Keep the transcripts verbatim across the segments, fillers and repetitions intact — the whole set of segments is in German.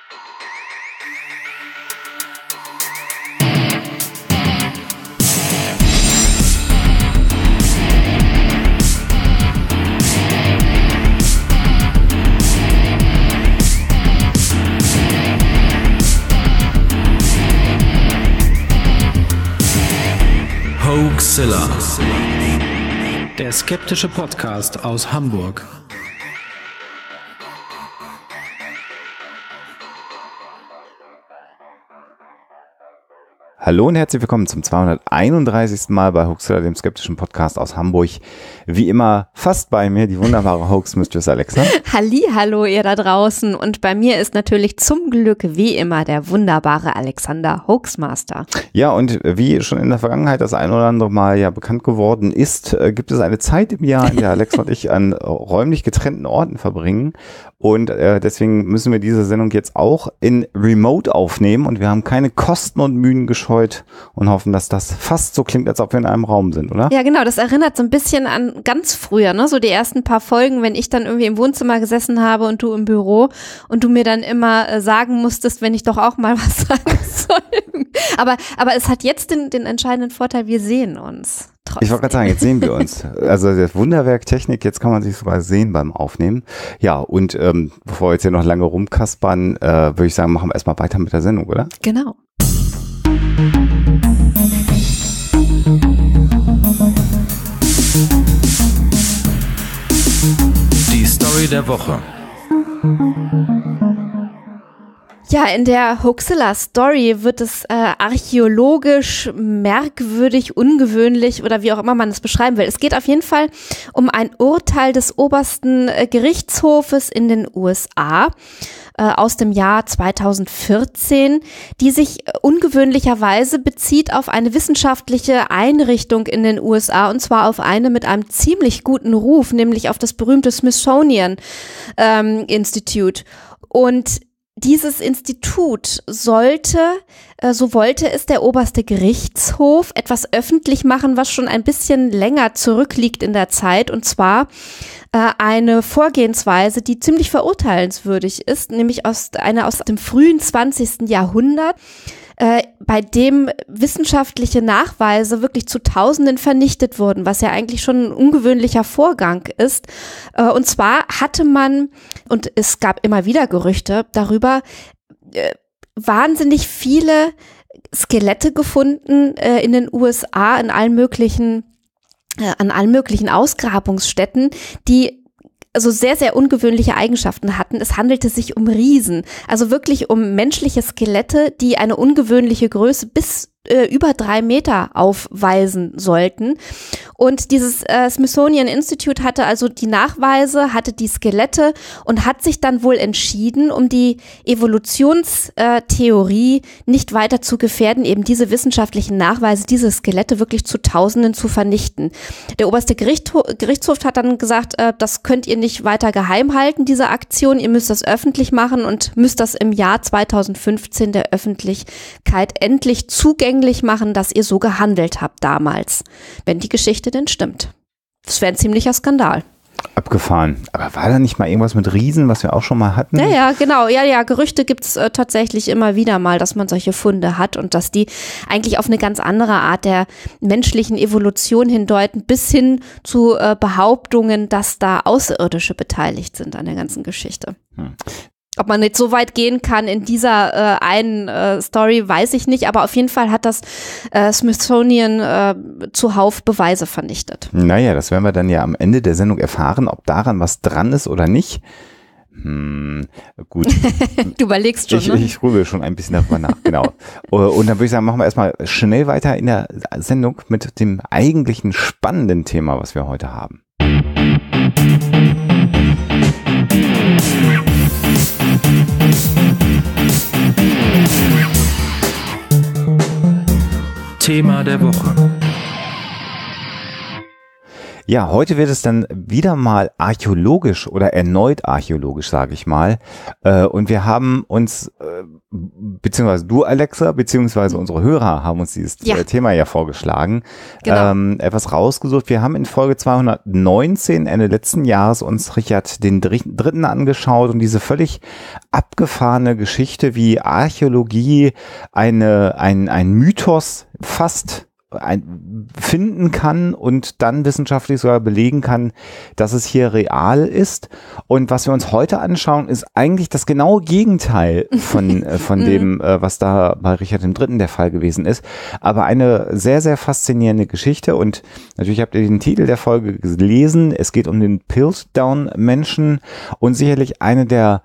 Hoaxilla, der skeptische Podcast aus Hamburg. Hallo und herzlich willkommen zum zweihunderteinunddreißigsten Mal bei Hoaxilla, dem skeptischen Podcast aus Hamburg. Wie immer fast bei mir die wunderbare Hoax-Mistress Alexa. Hallihallo ihr da draußen, und bei mir ist natürlich zum Glück wie immer der wunderbare Alexander Hoaxmaster. Ja, und wie schon in der Vergangenheit das ein oder andere Mal ja bekannt geworden ist, äh, gibt es eine Zeit im Jahr, in der Alexa und ich an räumlich getrennten Orten verbringen. Und äh, deswegen müssen wir diese Sendung jetzt auch in Remote aufnehmen, und wir haben keine Kosten und Mühen gescheut und hoffen, dass das fast so klingt, als ob wir in einem Raum sind, oder? Ja, genau, das erinnert so ein bisschen an ganz früher, ne? So die ersten paar Folgen, wenn ich dann irgendwie im Wohnzimmer gesessen habe und du im Büro und du mir dann immer äh, sagen musstest, wenn ich doch auch mal was sagen soll. Aber, aber es hat jetzt den, den entscheidenden Vorteil, wir sehen uns. Trotzdem. Ich wollte gerade sagen, jetzt sehen wir uns. Also das Wunderwerk Technik, jetzt kann man sich sogar sehen beim Aufnehmen. Ja, und ähm, bevor wir jetzt hier noch lange rumkaspern, äh, würde ich sagen, machen wir erstmal weiter mit der Sendung, oder? Genau. Die Story der Woche. Ja, in der Hoaxilla-Story wird es äh, archäologisch, merkwürdig, ungewöhnlich oder wie auch immer man es beschreiben will. Es geht auf jeden Fall um ein Urteil des obersten äh, Gerichtshofes in den U S A äh, aus dem Jahr zweitausendvierzehn, die sich äh, ungewöhnlicherweise bezieht auf eine wissenschaftliche Einrichtung in den U S A, und zwar auf eine mit einem ziemlich guten Ruf, nämlich auf das berühmte Smithsonian ähm, Institute. Und dieses Institut sollte, äh, so wollte es der oberste Gerichtshof, etwas öffentlich machen, was schon ein bisschen länger zurückliegt in der Zeit, und zwar äh, eine Vorgehensweise, die ziemlich verurteilenswürdig ist, nämlich aus eine aus dem frühen zwanzigsten Jahrhundert, äh, bei dem wissenschaftliche Nachweise wirklich zu Tausenden vernichtet wurden, was ja eigentlich schon ein ungewöhnlicher Vorgang ist. Äh, und zwar hatte man, und es gab immer wieder Gerüchte darüber, äh, wahnsinnig viele Skelette gefunden äh, in den U S A, in allen möglichen, äh, an allen möglichen Ausgrabungsstätten, die also sehr, sehr ungewöhnliche Eigenschaften hatten. Es handelte sich um Riesen, also wirklich um menschliche Skelette, die eine ungewöhnliche Größe bis äh, über drei Meter aufweisen sollten. Und dieses äh, Smithsonian Institute hatte also die Nachweise, hatte die Skelette und hat sich dann wohl entschieden, um die Evolutionstheorie nicht weiter zu gefährden, eben diese wissenschaftlichen Nachweise, diese Skelette wirklich zu Tausenden zu vernichten. Der oberste Gerichtshof, Gerichtshof hat dann gesagt, äh, das könnt ihr nicht weiter geheim halten, diese Aktion, ihr müsst das öffentlich machen und müsst das im Jahr zweitausendfünfzehn der Öffentlichkeit endlich zugänglich machen, dass ihr so gehandelt habt damals, wenn die Geschichte denn stimmt. Das wäre ein ziemlicher Skandal. Abgefahren. Aber war da nicht mal irgendwas mit Riesen, was wir auch schon mal hatten? Ja, ja, genau. Ja, ja, Gerüchte gibt es äh, tatsächlich immer wieder mal, dass man solche Funde hat und dass die eigentlich auf eine ganz andere Art der menschlichen Evolution hindeuten, bis hin zu äh, Behauptungen, dass da Außerirdische beteiligt sind an der ganzen Geschichte. Hm. Ob man nicht so weit gehen kann in dieser äh, einen äh, Story, weiß ich nicht, aber auf jeden Fall hat das äh, Smithsonian äh, zuhauf Beweise vernichtet. Naja, das werden wir dann ja am Ende der Sendung erfahren, ob daran was dran ist oder nicht. Hm, gut. Du überlegst schon, ich, ne? Ich grübel schon ein bisschen darüber nach, genau. Und dann würde ich sagen, machen wir erstmal schnell weiter in der Sendung mit dem eigentlichen spannenden Thema, was wir heute haben. Thema der Woche. Ja, heute wird es dann wieder mal archäologisch oder erneut archäologisch, sage ich mal. Äh, und wir haben uns, äh, beziehungsweise du, Alexa, beziehungsweise unsere Hörer haben uns dieses ja. Thema ja vorgeschlagen, genau. ähm, etwas rausgesucht. Wir haben in Folge zweihundertneunzehn, Ende letzten Jahres, uns Richard den Dritten angeschaut und diese völlig abgefahrene Geschichte, wie Archäologie eine, ein, ein Mythos fast ein, finden kann und dann wissenschaftlich sogar belegen kann, dass es hier real ist. Und was wir uns heute anschauen, ist eigentlich das genaue Gegenteil von, äh, von dem, äh, was da bei Richard dem Dritten der Fall gewesen ist. Aber eine sehr, sehr faszinierende Geschichte. Und natürlich habt ihr den Titel der Folge gelesen. Es geht um den Piltdown-Menschen und sicherlich eine der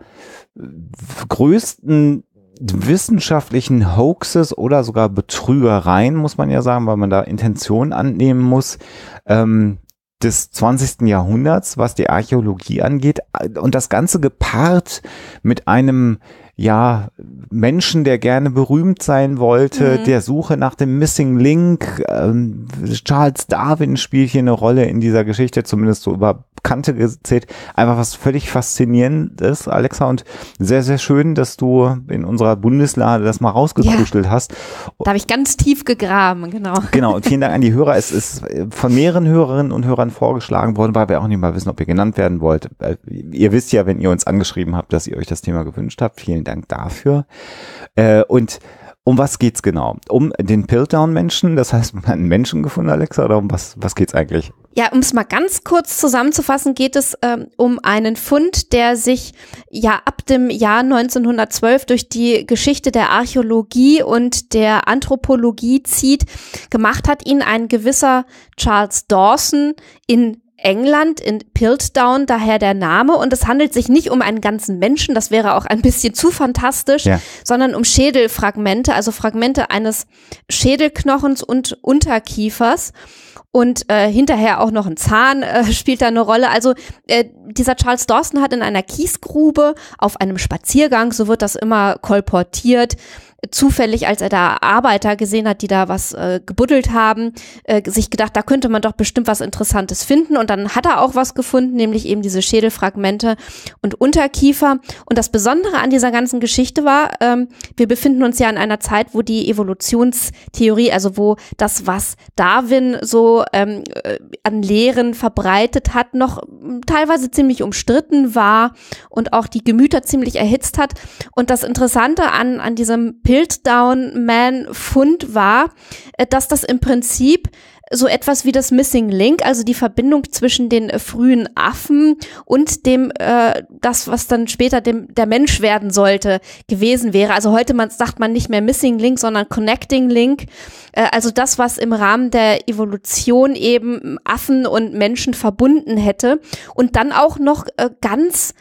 größten wissenschaftlichen Hoaxes oder sogar Betrügereien, muss man ja sagen, weil man da Intentionen annehmen muss, ähm, des zwanzigsten Jahrhunderts, was die Archäologie angeht. Und das Ganze gepaart mit einem ja, Menschen, der gerne berühmt sein wollte, mhm. der Suche nach dem Missing Link. Ähm, Charles Darwin spielt hier eine Rolle in dieser Geschichte, zumindest so über Kante gezählt. Einfach was völlig Faszinierendes, Alexa, und sehr, sehr schön, dass du in unserer Bundeslade das mal rausgekuschelt ja. hast. Da habe ich ganz tief gegraben, genau. Genau, und vielen Dank an die Hörer. Es ist von mehreren Hörerinnen und Hörern vorgeschlagen worden, weil wir auch nicht mal wissen, ob ihr genannt werden wollt. Ihr wisst ja, wenn ihr uns angeschrieben habt, dass ihr euch das Thema gewünscht habt. Vielen Dank dafür. Äh, und um was geht's genau? Um den Piltdown-Menschen, das heißt, man hat einen Menschen gefunden, Alexa, oder um was, was geht's eigentlich? Ja, um es mal ganz kurz zusammenzufassen, geht es ähm, um einen Fund, der sich ja ab dem Jahr neunzehnhundertzwölf durch die Geschichte der Archäologie und der Anthropologie zieht. Gemacht hat ihn ein gewisser Charles Dawson in England, in Piltdown, daher der Name. Und es handelt sich nicht um einen ganzen Menschen, das wäre auch ein bisschen zu fantastisch, ja. sondern um Schädelfragmente, also Fragmente eines Schädelknochens und Unterkiefers. Und äh, hinterher auch noch ein Zahn äh, spielt da eine Rolle. Also äh, dieser Charles Dawson hat in einer Kiesgrube auf einem Spaziergang, so wird das immer kolportiert, zufällig, als er da Arbeiter gesehen hat, die da was äh, gebuddelt haben, äh, sich gedacht, da könnte man doch bestimmt was Interessantes finden. Und dann hat er auch was gefunden, nämlich eben diese Schädelfragmente und Unterkiefer. Und das Besondere an dieser ganzen Geschichte war, ähm, wir befinden uns ja in einer Zeit, wo die Evolutionstheorie, also wo das, was Darwin so ähm, an Lehren verbreitet hat, noch teilweise ziemlich umstritten war und auch die Gemüter ziemlich erhitzt hat. Und das Interessante an, an diesem Piltdown-Man-Fund war, dass das im Prinzip so etwas wie das Missing Link, also die Verbindung zwischen den äh, frühen Affen und dem, äh, das, was dann später dem, der Mensch werden sollte, gewesen wäre. Also heute man, sagt man nicht mehr Missing Link, sondern Connecting Link. Äh, also das, was im Rahmen der Evolution eben Affen und Menschen verbunden hätte. Und dann auch noch äh, ganz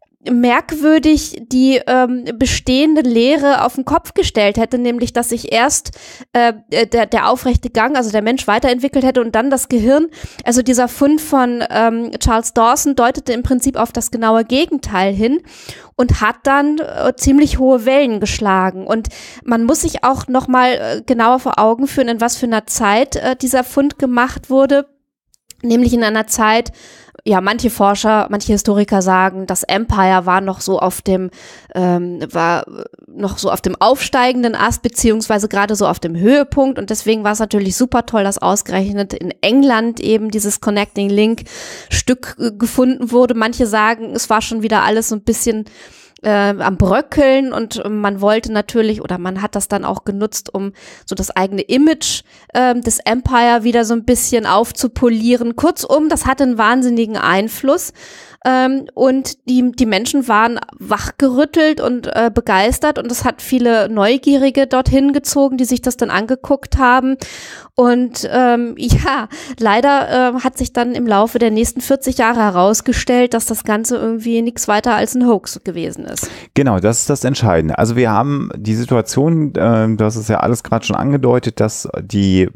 merkwürdig die ähm, bestehende Lehre auf den Kopf gestellt hätte, nämlich, dass sich erst äh, der, der aufrechte Gang, also der Mensch weiterentwickelt hätte und dann das Gehirn. Also dieser Fund von ähm, Charles Dawson deutete im Prinzip auf das genaue Gegenteil hin und hat dann äh, ziemlich hohe Wellen geschlagen. Und man muss sich auch noch mal äh, genauer vor Augen führen, in was für einer Zeit äh, dieser Fund gemacht wurde, nämlich in einer Zeit, ja, manche Forscher, manche Historiker sagen, das Empire war noch so auf dem, ähm, war noch so auf dem aufsteigenden Ast, beziehungsweise gerade so auf dem Höhepunkt. Und deswegen war es natürlich super toll, dass ausgerechnet in England eben dieses Connecting Link Stück äh, gefunden wurde. Manche sagen, es war schon wieder alles so ein bisschen Äh, am Bröckeln und man wollte natürlich oder man hat das dann auch genutzt, um so das eigene Image äh, des Empire wieder so ein bisschen aufzupolieren. Kurzum, das hatte einen wahnsinnigen Einfluss ähm, und die, die Menschen waren wachgerüttelt und äh, begeistert und es hat viele Neugierige dorthin gezogen, die sich das dann angeguckt haben. Und ähm, ja, leider äh, hat sich dann im Laufe der nächsten vierzig Jahre herausgestellt, dass das Ganze irgendwie nichts weiter als ein Hoax gewesen ist. Genau, das ist das Entscheidende. Also wir haben die Situation, äh, das ist ja alles gerade schon angedeutet, dass die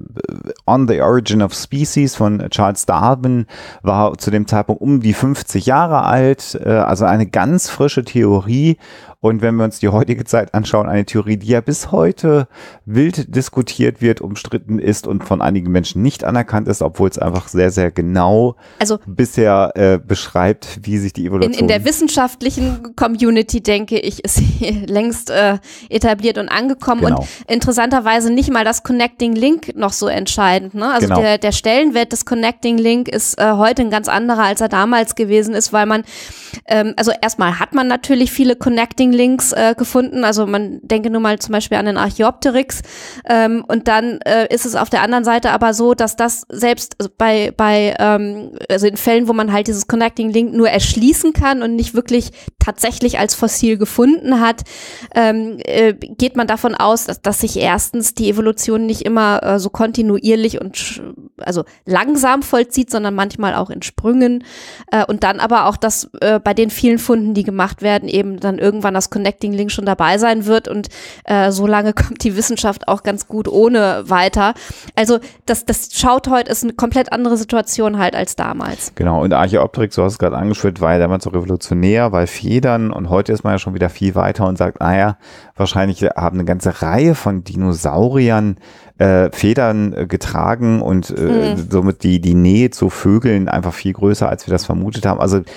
On the Origin of Species von Charles Darwin war zu dem Zeitpunkt um die fünfzig Jahre alt, äh, also eine ganz frische Theorie. Und wenn wir uns die heutige Zeit anschauen, eine Theorie, die ja bis heute wild diskutiert wird, umstritten ist und von einigen Menschen nicht anerkannt ist, obwohl es einfach sehr, sehr genau also bisher äh, beschreibt, wie sich die Evolution... In, in der wissenschaftlichen Community, denke ich, ist sie längst äh, etabliert und angekommen. Genau. Und interessanterweise nicht mal das Connecting Link noch so entscheidend. Ne? Also Genau. der, der Stellenwert des Connecting Link ist äh, heute ein ganz anderer, als er damals gewesen ist, weil man, ähm, also erstmal hat man natürlich viele Connecting Links äh, gefunden, also man denke nur mal zum Beispiel an den Archaeopteryx ähm, und dann äh, ist es auf der anderen Seite aber so, dass das selbst bei, bei ähm, also in Fällen, wo man halt dieses Connecting Link nur erschließen kann und nicht wirklich tatsächlich als Fossil gefunden hat, ähm, äh, geht man davon aus, dass, dass sich erstens die Evolution nicht immer äh, so kontinuierlich und also langsam vollzieht, sondern manchmal auch in Sprüngen äh, und dann aber auch, dass äh, bei den vielen Funden, die gemacht werden, eben dann irgendwann das Connecting Link schon dabei sein wird und äh, so lange kommt die Wissenschaft auch ganz gut ohne weiter. Also das, das schaut heute, ist eine komplett andere Situation halt als damals. Genau, und Archaeopteryx, du hast es gerade angeführt, war ja damals so revolutionär, weil Federn, und heute ist man ja schon wieder viel weiter und sagt, naja, wahrscheinlich haben eine ganze Reihe von Dinosauriern äh, Federn äh, getragen und äh, mhm. somit die, die Nähe zu Vögeln einfach viel größer, als wir das vermutet haben. Also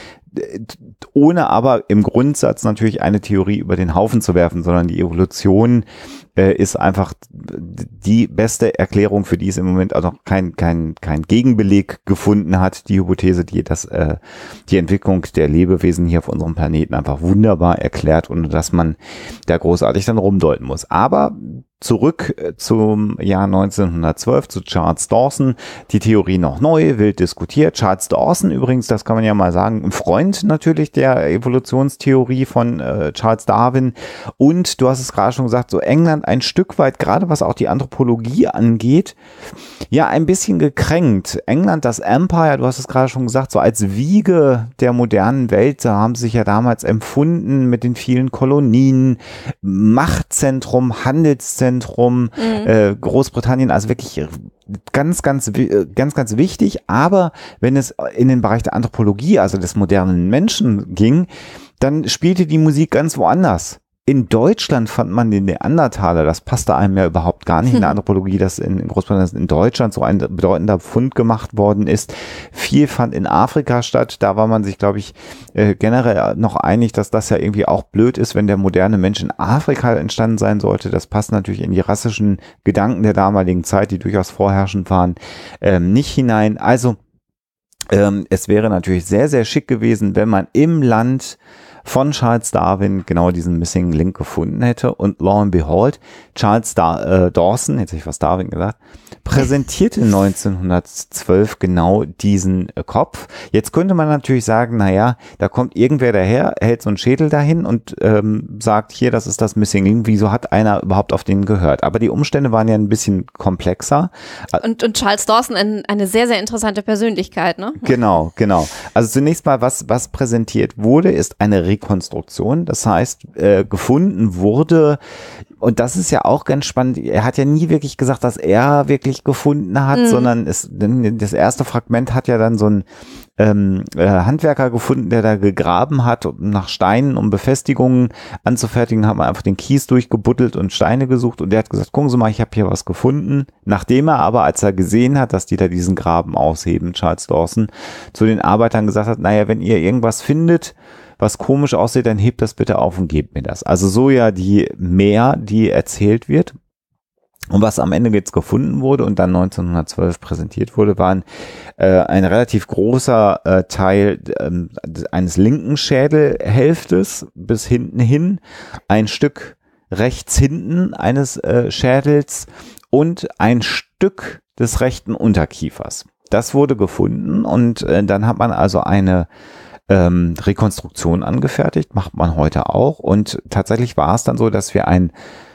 ohne aber im Grundsatz natürlich eine Theorie über den Haufen zu werfen, sondern die Evolution äh, ist einfach die beste Erklärung, für die es im Moment auch noch kein, kein, kein Gegenbeleg gefunden hat. Die Hypothese, die das, äh, die Entwicklung der Lebewesen hier auf unserem Planeten einfach wunderbar erklärt, ohne dass man da großartig dann rumdeuten muss. Aber zurück zum Jahr neunzehnhundertzwölf zu Charles Dawson. Die Theorie noch neu, wild diskutiert. Charles Dawson übrigens, das kann man ja mal sagen, ein Freund natürlich der Evolutionstheorie von äh, Charles Darwin. Und du hast es gerade schon gesagt, so England ein Stück weit, gerade was auch die Anthropologie angeht, ja ein bisschen gekränkt. England, das Empire, du hast es gerade schon gesagt, so als Wiege der modernen Welt, da haben sie sich ja damals empfunden mit den vielen Kolonien, Machtzentrum, Handelszentrum, Zentrum, mhm. äh, Großbritannien, also wirklich ganz, ganz, ganz, ganz wichtig. Aber wenn es in den Bereich der Anthropologie, also des modernen Menschen ging, dann spielte die Musik ganz woanders. In Deutschland fand man den Neandertaler, das passte einem ja überhaupt gar nicht in der Anthropologie, dass in, in Großbritannien, in Deutschland so ein bedeutender Fund gemacht worden ist. Viel fand in Afrika statt, da war man sich, glaube ich, äh, generell noch einig, dass das ja irgendwie auch blöd ist, wenn der moderne Mensch in Afrika entstanden sein sollte. Das passt natürlich in die rassischen Gedanken der damaligen Zeit, die durchaus vorherrschend waren, ähm, nicht hinein. Also ähm, es wäre natürlich sehr, sehr schick gewesen, wenn man im Land von Charles Darwin genau diesen Missing Link gefunden hätte und lo and behold, Charles Dar- äh, Dawson, jetzt habe ich fast Darwin gesagt, präsentierte neunzehnhundertzwölf genau diesen äh, Kopf. Jetzt könnte man natürlich sagen, naja, da kommt irgendwer daher, hält so einen Schädel dahin und ähm, sagt, hier, das ist das Missing Link, wieso hat einer überhaupt auf den gehört? Aber die Umstände waren ja ein bisschen komplexer. Und, und Charles Dawson, ein, eine sehr, sehr interessante Persönlichkeit, ne? Genau, genau. Also zunächst mal, was, was präsentiert wurde, ist eine Rekonstruktion. Das heißt, äh, gefunden wurde, und das ist ja auch ganz spannend, er hat ja nie wirklich gesagt, dass er wirklich gefunden hat, mhm. sondern es, das erste Fragment hat ja dann so ein ähm, äh, Handwerker gefunden, der da gegraben hat, um nach Steinen, um Befestigungen anzufertigen, haben wir einfach den Kies durchgebuddelt und Steine gesucht und der hat gesagt, gucken Sie mal, ich habe hier was gefunden. Nachdem er aber, als er gesehen hat, dass die da diesen Graben ausheben, Charles Dawson, zu den Arbeitern gesagt hat, naja, wenn ihr irgendwas findet, was komisch aussieht, dann hebt das bitte auf und gebt mir das. Also so ja die Mehr, die erzählt wird. Und was am Ende jetzt gefunden wurde und dann neunzehnhundertzwölf präsentiert wurde, waren äh, ein relativ großer äh, Teil äh, eines linken Schädelhälftes bis hinten hin, ein Stück rechts hinten eines äh, Schädels und ein Stück des rechten Unterkiefers. Das wurde gefunden und äh, dann hat man also eine Ähm, Rekonstruktion angefertigt, macht man heute auch und tatsächlich war es dann so, dass wir einen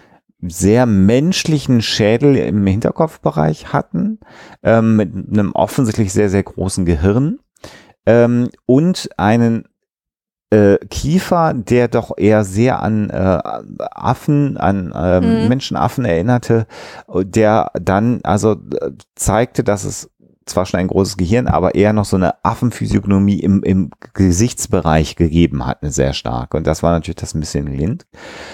sehr menschlichen Schädel im Hinterkopfbereich hatten, ähm, mit einem offensichtlich sehr, sehr großen Gehirn ähm, und einen äh, Kiefer, der doch eher sehr an äh, Affen, an äh, mhm. Menschenaffen erinnerte, der dann also äh, zeigte, dass es zwar schon ein großes Gehirn, aber eher noch so eine Affenphysiognomie im, im Gesichtsbereich gegeben hat, eine sehr stark. Und das war natürlich das ein bisschen lind.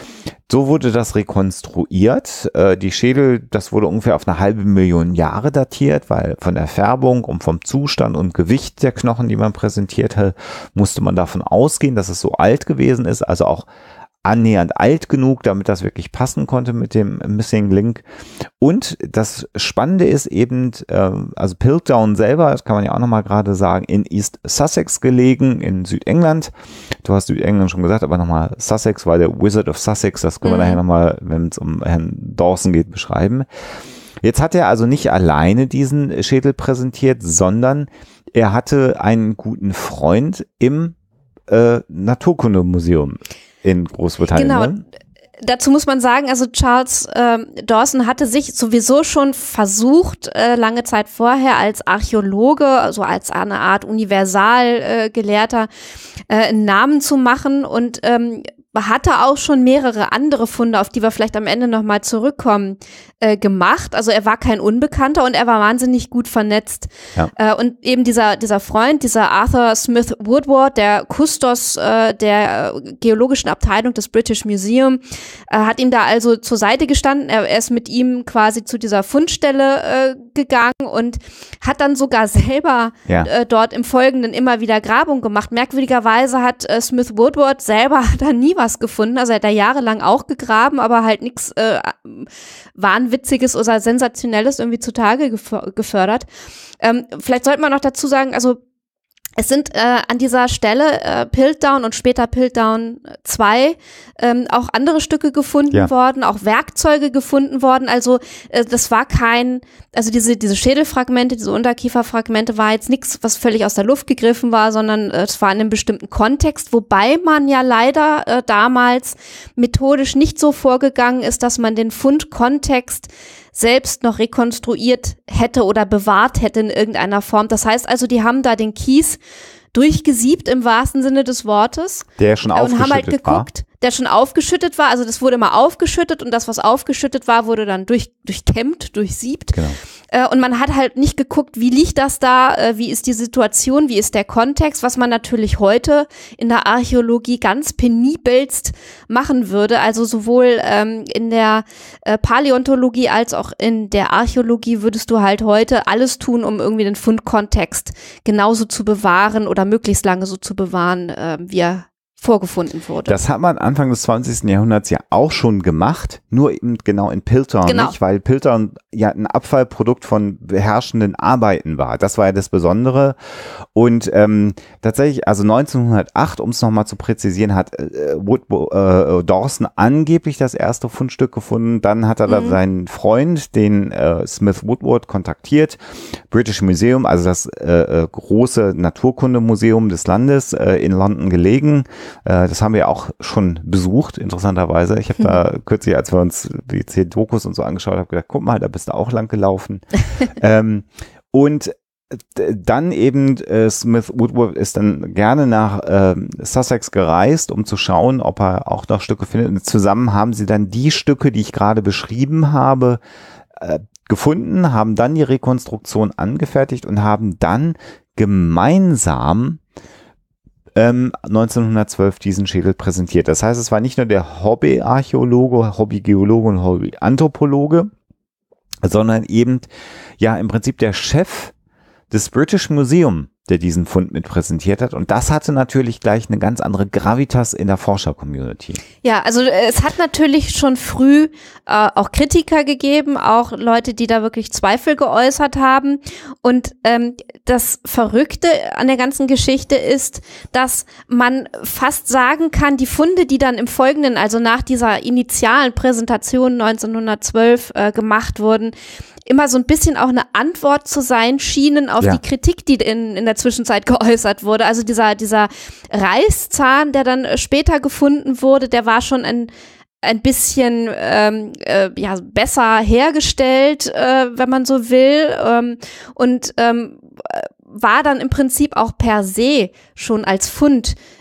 So wurde das rekonstruiert. Äh, die Schädel, das wurde ungefähr auf eine halbe Million Jahre datiert, weil von der Färbung und vom Zustand und Gewicht der Knochen, die man präsentierte, musste man davon ausgehen, dass es so alt gewesen ist, also auch annähernd alt genug, damit das wirklich passen konnte mit dem Missing Link. Und das Spannende ist eben, äh, also Piltdown selber, das kann man ja auch nochmal gerade sagen, in East Sussex gelegen, in Südengland. Du hast Südengland schon gesagt, aber nochmal Sussex, weil der Wizard of Sussex, das können wir mhm. nachher nochmal, wenn es um Herrn Dawson geht, beschreiben. Jetzt hat er also nicht alleine diesen Schädel präsentiert, sondern er hatte einen guten Freund im äh, Naturkundemuseum in Großbritannien. Genau. Ne? Dazu muss man sagen, also Charles äh, Dawson hatte sich sowieso schon versucht, äh, lange Zeit vorher als Archäologe, also als eine Art Universalgelehrter, äh, äh, einen Namen zu machen und ähm, hatte auch schon mehrere andere Funde, auf die wir vielleicht am Ende nochmal zurückkommen, äh, gemacht. Also er war kein Unbekannter und er war wahnsinnig gut vernetzt. Ja. Äh, und eben dieser dieser Freund, dieser Arthur Smith Woodward, der Kustos äh, der äh, geologischen Abteilung des British Museum, äh, hat ihm da also zur Seite gestanden. Er, er ist mit ihm quasi zu dieser Fundstelle äh, gegangen und hat dann sogar selber ja. äh, dort im Folgenden immer wieder Grabung gemacht. Merkwürdigerweise hat äh, Smith Woodward selber da nie was gefunden. Also er hat da jahrelang auch gegraben, aber halt nichts äh, Wahnwitziges oder Sensationelles irgendwie zutage gef- gefördert. Ähm, vielleicht sollte man noch dazu sagen, also es sind äh, an dieser Stelle äh, Piltdown und später Piltdown zwei ähm, auch andere Stücke gefunden ja. worden, auch Werkzeuge gefunden worden. Also äh, das war kein, also diese diese Schädelfragmente, diese Unterkieferfragmente war jetzt nichts, was völlig aus der Luft gegriffen war, sondern äh, es war in einem bestimmten Kontext, wobei man ja leider äh, damals methodisch nicht so vorgegangen ist, dass man den Fundkontext selbst noch rekonstruiert hätte oder bewahrt hätte in irgendeiner Form. Das heißt also, die haben da den Kies durchgesiebt im wahrsten Sinne des Wortes. Der schon aufgeschüttet und haben halt geguckt, war. Der schon aufgeschüttet war. Also das wurde mal aufgeschüttet und das, was aufgeschüttet war, wurde dann durch, durchkämmt, durchsiebt. Genau. Äh, und man hat halt nicht geguckt, wie liegt das da, äh, wie ist die Situation, wie ist der Kontext, was man natürlich heute in der Archäologie ganz penibelst machen würde. Also sowohl ähm, in der äh, Paläontologie als auch in der Archäologie würdest du halt heute alles tun, um irgendwie den Fundkontext genauso zu bewahren oder möglichst lange so zu bewahren, äh, wie er vorgefunden wurde. Das hat man Anfang des zwanzigsten Jahrhunderts ja auch schon gemacht, nur eben genau in Piltdown genau. nicht, weil Piltdown ja ein Abfallprodukt von beherrschenden Arbeiten war. Das war ja das Besondere. Und ähm, tatsächlich, also neunzehnhundertacht, um es nochmal zu präzisieren, hat äh, Wood, äh, Dawson angeblich das erste Fundstück gefunden. Dann hat er mhm. da seinen Freund, den äh, Smith Woodward, kontaktiert. British Museum, also das äh, große Naturkundemuseum des Landes äh, in London gelegen. Das haben wir auch schon besucht, interessanterweise. Ich habe da kürzlich, als wir uns die zehn Dokus und so angeschaut haben, gedacht, guck mal, da bist du auch lang gelaufen. ähm, und dann eben äh, Smith Woodward ist dann gerne nach äh, Sussex gereist, um zu schauen, ob er auch noch Stücke findet. Und zusammen haben sie dann die Stücke, die ich gerade beschrieben habe, äh, gefunden, haben dann die Rekonstruktion angefertigt und haben dann gemeinsam neunzehnhundertzwölf diesen Schädel präsentiert. Das heißt, es war nicht nur der Hobbyarchäologe, Hobbygeologe und Hobbyanthropologe, sondern eben ja im Prinzip der Chef des British Museum, der diesen Fund mit präsentiert hat. Und das hatte natürlich gleich eine ganz andere Gravitas in der Forscher-Community. Ja, also es hat natürlich schon früh äh, auch Kritiker gegeben, auch Leute, die da wirklich Zweifel geäußert haben. Und ähm, das Verrückte an der ganzen Geschichte ist, dass man fast sagen kann, die Funde, die dann im Folgenden, also nach dieser initialen Präsentation neunzehnhundertzwölf äh, gemacht wurden, immer so ein bisschen auch eine Antwort zu sein schienen auf ja. die Kritik, die in, in der Zwischenzeit geäußert wurde. Also dieser, dieser Reißzahn, der dann später gefunden wurde, der war schon ein, ein bisschen ähm, äh, ja, besser hergestellt, äh, wenn man so will. Ähm, und ähm, war dann im Prinzip auch per se schon als Fund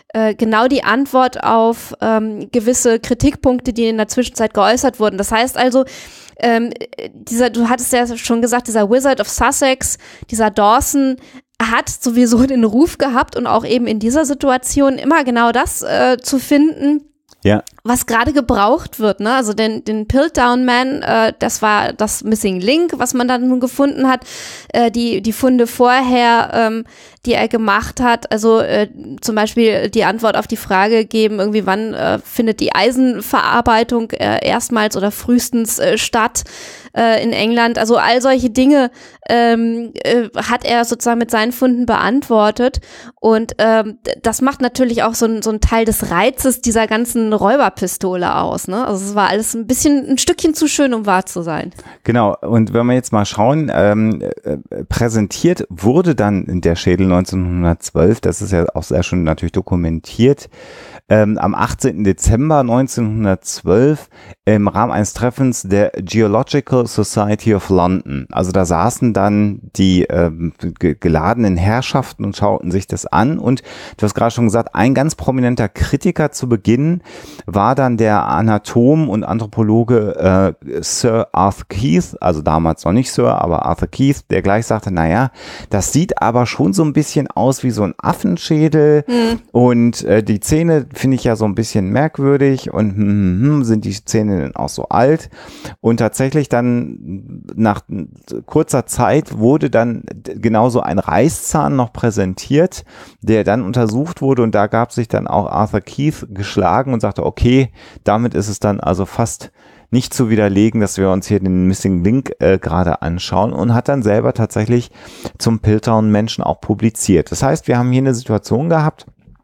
äh, genau die Antwort auf ähm, gewisse Kritikpunkte, die in der Zwischenzeit geäußert wurden. Das heißt also, ähm, dieser, du hattest ja schon gesagt, dieser Wizard of Sussex, dieser Dawson, hat sowieso den Ruf gehabt und auch eben in dieser Situation immer genau das äh, zu finden, ja. was gerade gebraucht wird, ne? Also den, den Piltdown Man, äh, das war das Missing Link, was man dann nun gefunden hat. Äh, die, die Funde vorher, ähm, die er gemacht hat, also äh, zum Beispiel die Antwort auf die Frage geben, irgendwie wann äh, findet die Eisenverarbeitung äh, erstmals oder frühestens äh, statt äh, in England. Also all solche Dinge ähm, äh, hat er sozusagen mit seinen Funden beantwortet und ähm, das macht natürlich auch so ein, so ein Teil des Reizes dieser ganzen Räuberpistole aus, ne? Also es war alles ein bisschen, ein Stückchen zu schön, um wahr zu sein. Genau, und wenn wir jetzt mal schauen, ähm, äh, präsentiert wurde dann der Schädel neunzehnhundertzwölf, das ist ja auch sehr schön natürlich dokumentiert, ähm, am achtzehnten Dezember neunzehnhundertzwölf im Rahmen eines Treffens der Geological Society of London. Also da saßen dann die ähm, geladenen Herrschaften und schauten sich das an und du hast gerade schon gesagt, ein ganz prominenter Kritiker zu Beginn war dann der Anatom und Anthropologe äh, Sir Arthur Keith, also damals noch nicht Sir, aber Arthur Keith, der gleich sagte, naja, das sieht aber schon so ein bisschen aus wie so ein Affenschädel hm. und äh, die Zähne finde ich ja so ein bisschen merkwürdig und hm, hm, hm, sind die Zähne denn auch so alt? Und tatsächlich dann nach kurzer Zeit wurde dann genauso ein Reißzahn noch präsentiert, der dann untersucht wurde und da gab sich dann auch Arthur Keith geschlagen und sagte, okay, damit ist es dann also fast nicht zu widerlegen, dass wir uns hier den Missing Link äh, gerade anschauen und hat dann selber tatsächlich zum Piltdown-Menschen auch publiziert. Das heißt, wir haben hier eine Situation gehabt,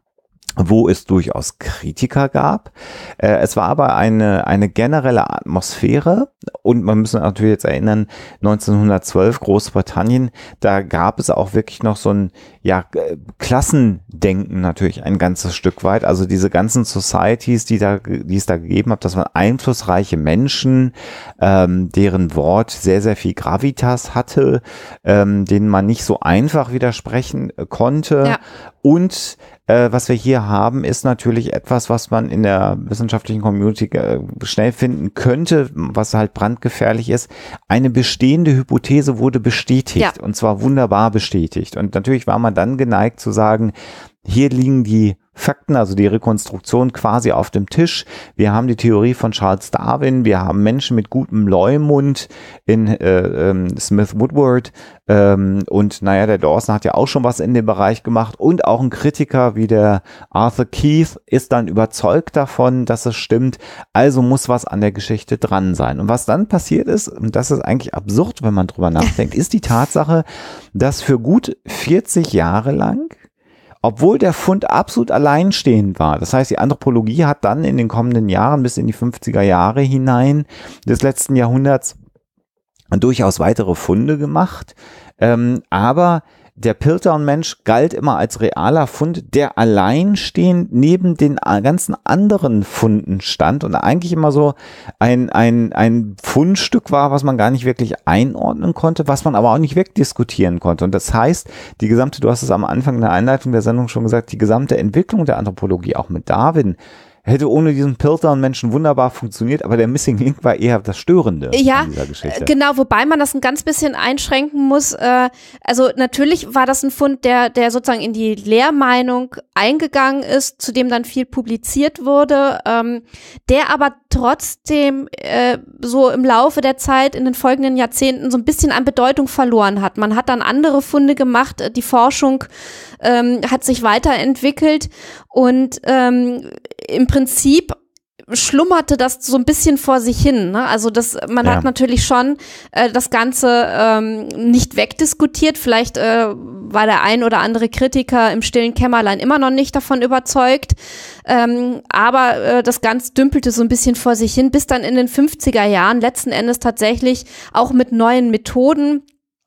wo es durchaus Kritiker gab. Äh, es war aber eine, eine generelle Atmosphäre und man muss natürlich jetzt erinnern, neunzehnhundertzwölf Großbritannien, da gab es auch wirklich noch so ein ja, Klassendenken natürlich ein ganzes Stück weit. Also diese ganzen Societies, die, da, die es da gegeben hat, das waren einflussreiche Menschen, ähm, deren Wort sehr, sehr viel Gravitas hatte, ähm, denen man nicht so einfach widersprechen konnte. Ja. Und Äh, was wir hier haben, ist natürlich etwas, was man in der wissenschaftlichen Community äh, schnell finden könnte, was halt brandgefährlich ist. Eine bestehende Hypothese wurde bestätigt, ja. Und zwar wunderbar bestätigt. Und natürlich war man dann geneigt zu sagen, hier liegen die Fakten, also die Rekonstruktion quasi auf dem Tisch. Wir haben die Theorie von Charles Darwin, wir haben Menschen mit gutem Leumund in äh, ähm, Smith Woodward ähm, und naja, der Dawson hat ja auch schon was in dem Bereich gemacht und auch ein Kritiker wie der Arthur Keith ist dann überzeugt davon, dass es stimmt, also muss was an der Geschichte dran sein. Und was dann passiert ist, und das ist eigentlich absurd, wenn man drüber nachdenkt, ist die Tatsache, dass für gut vierzig Jahre lang, obwohl der Fund absolut alleinstehend war. Das heißt, die Anthropologie hat dann in den kommenden Jahren bis in die fünfziger Jahre hinein des letzten Jahrhunderts durchaus weitere Funde gemacht. Ähm, aber der Piltdown-Mensch galt immer als realer Fund, der alleinstehend neben den ganzen anderen Funden stand und eigentlich immer so ein, ein, ein Fundstück war, was man gar nicht wirklich einordnen konnte, was man aber auch nicht wegdiskutieren konnte. Und das heißt, die gesamte, du hast es am Anfang in der Einleitung der Sendung schon gesagt, die gesamte Entwicklung der Anthropologie, auch mit Darwin, hätte ohne diesen Piltdown-Menschen wunderbar funktioniert, aber der Missing Link war eher das Störende ja, in dieser Geschichte. Genau, wobei man das ein ganz bisschen einschränken muss. Äh, also natürlich war das ein Fund, der, der sozusagen in die Lehrmeinung eingegangen ist, zu dem dann viel publiziert wurde, ähm, der aber trotzdem äh, so im Laufe der Zeit in den folgenden Jahrzehnten so ein bisschen an Bedeutung verloren hat. Man hat dann andere Funde gemacht, die Forschung ähm, hat sich weiterentwickelt und ähm, im Prinzip schlummerte das so ein bisschen vor sich hin, ne? Also das, man ja. hat natürlich schon äh, das Ganze ähm, nicht wegdiskutiert. Vielleicht äh, war der ein oder andere Kritiker im stillen Kämmerlein immer noch nicht davon überzeugt. Ähm, aber äh, das Ganze dümpelte so ein bisschen vor sich hin, bis dann in den fünfziger Jahren letzten Endes tatsächlich auch mit neuen Methoden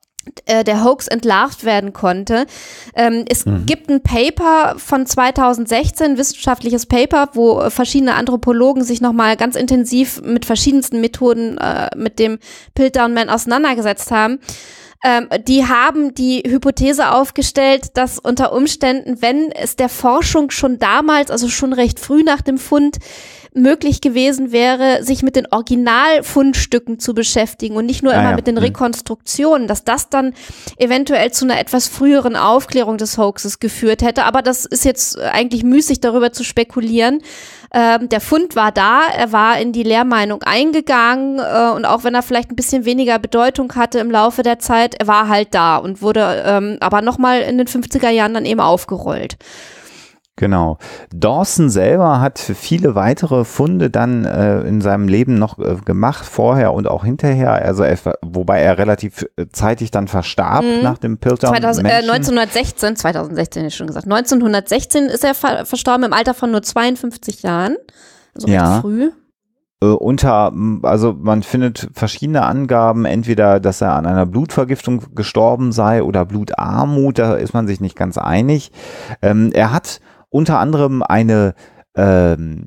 der Hoax entlarvt werden konnte. Ähm, es mhm. gibt ein Paper von zweitausendsechzehn, ein wissenschaftliches Paper, wo verschiedene Anthropologen sich nochmal ganz intensiv mit verschiedensten Methoden äh, mit dem Piltdown Man auseinandergesetzt haben. Ähm, die haben die Hypothese aufgestellt, dass unter Umständen, wenn es der Forschung schon damals, also schon recht früh nach dem Fund, möglich gewesen wäre, sich mit den Originalfundstücken zu beschäftigen und nicht nur ah, immer ja. mit den mhm. Rekonstruktionen, dass das dann eventuell zu einer etwas früheren Aufklärung des Hoaxes geführt hätte. Aber das ist jetzt eigentlich müßig, darüber zu spekulieren. Ähm, der Fund war da, er war in die Lehrmeinung eingegangen äh, und auch wenn er vielleicht ein bisschen weniger Bedeutung hatte im Laufe der Zeit, er war halt da und wurde ähm, aber nochmal in den fünfziger Jahren dann eben aufgerollt. Genau. Dawson selber hat viele weitere Funde dann äh, in seinem Leben noch äh, gemacht, vorher und auch hinterher, also er, wobei er relativ zeitig dann verstarb mhm. nach dem Piltdown. zweitausend, äh, neunzehnhundertsechzehn, zweitausendsechzehn ist schon gesagt, neunzehnhundertsechzehn ist er ver- verstorben im Alter von nur zweiundfünfzig Jahren, also recht ja. früh. Äh, unter, also man findet verschiedene Angaben, entweder, dass er an einer Blutvergiftung gestorben sei oder Blutarmut, da ist man sich nicht ganz einig. Ähm, er hat unter anderem eine ähm,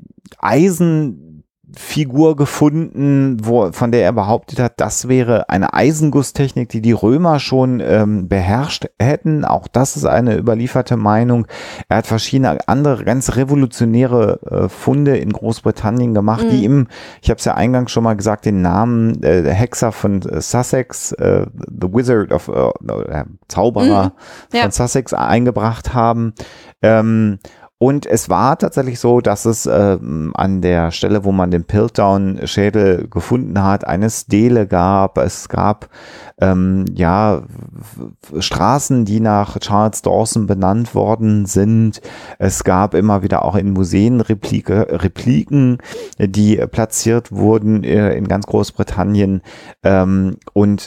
Eisenfigur gefunden, wo, von der er behauptet hat, das wäre eine Eisengusstechnik, die die Römer schon ähm, beherrscht hätten. Auch das ist eine überlieferte Meinung. Er hat verschiedene andere ganz revolutionäre äh, Funde in Großbritannien gemacht, mhm. die ihm, ich habe es ja eingangs schon mal gesagt, den Namen äh, der Hexer von äh, Sussex, äh, The Wizard of äh, Zauberer mhm. ja. von Sussex eingebracht haben. Ähm, und es war tatsächlich so, dass es ähm, an der Stelle, wo man den Piltdown-Schädel gefunden hat, eine Stele gab. Es gab ähm, ja Straßen, die nach Charles Dawson benannt worden sind. Es gab immer wieder auch in Museen Replike, Repliken, die platziert wurden äh, in ganz Großbritannien. Ähm, und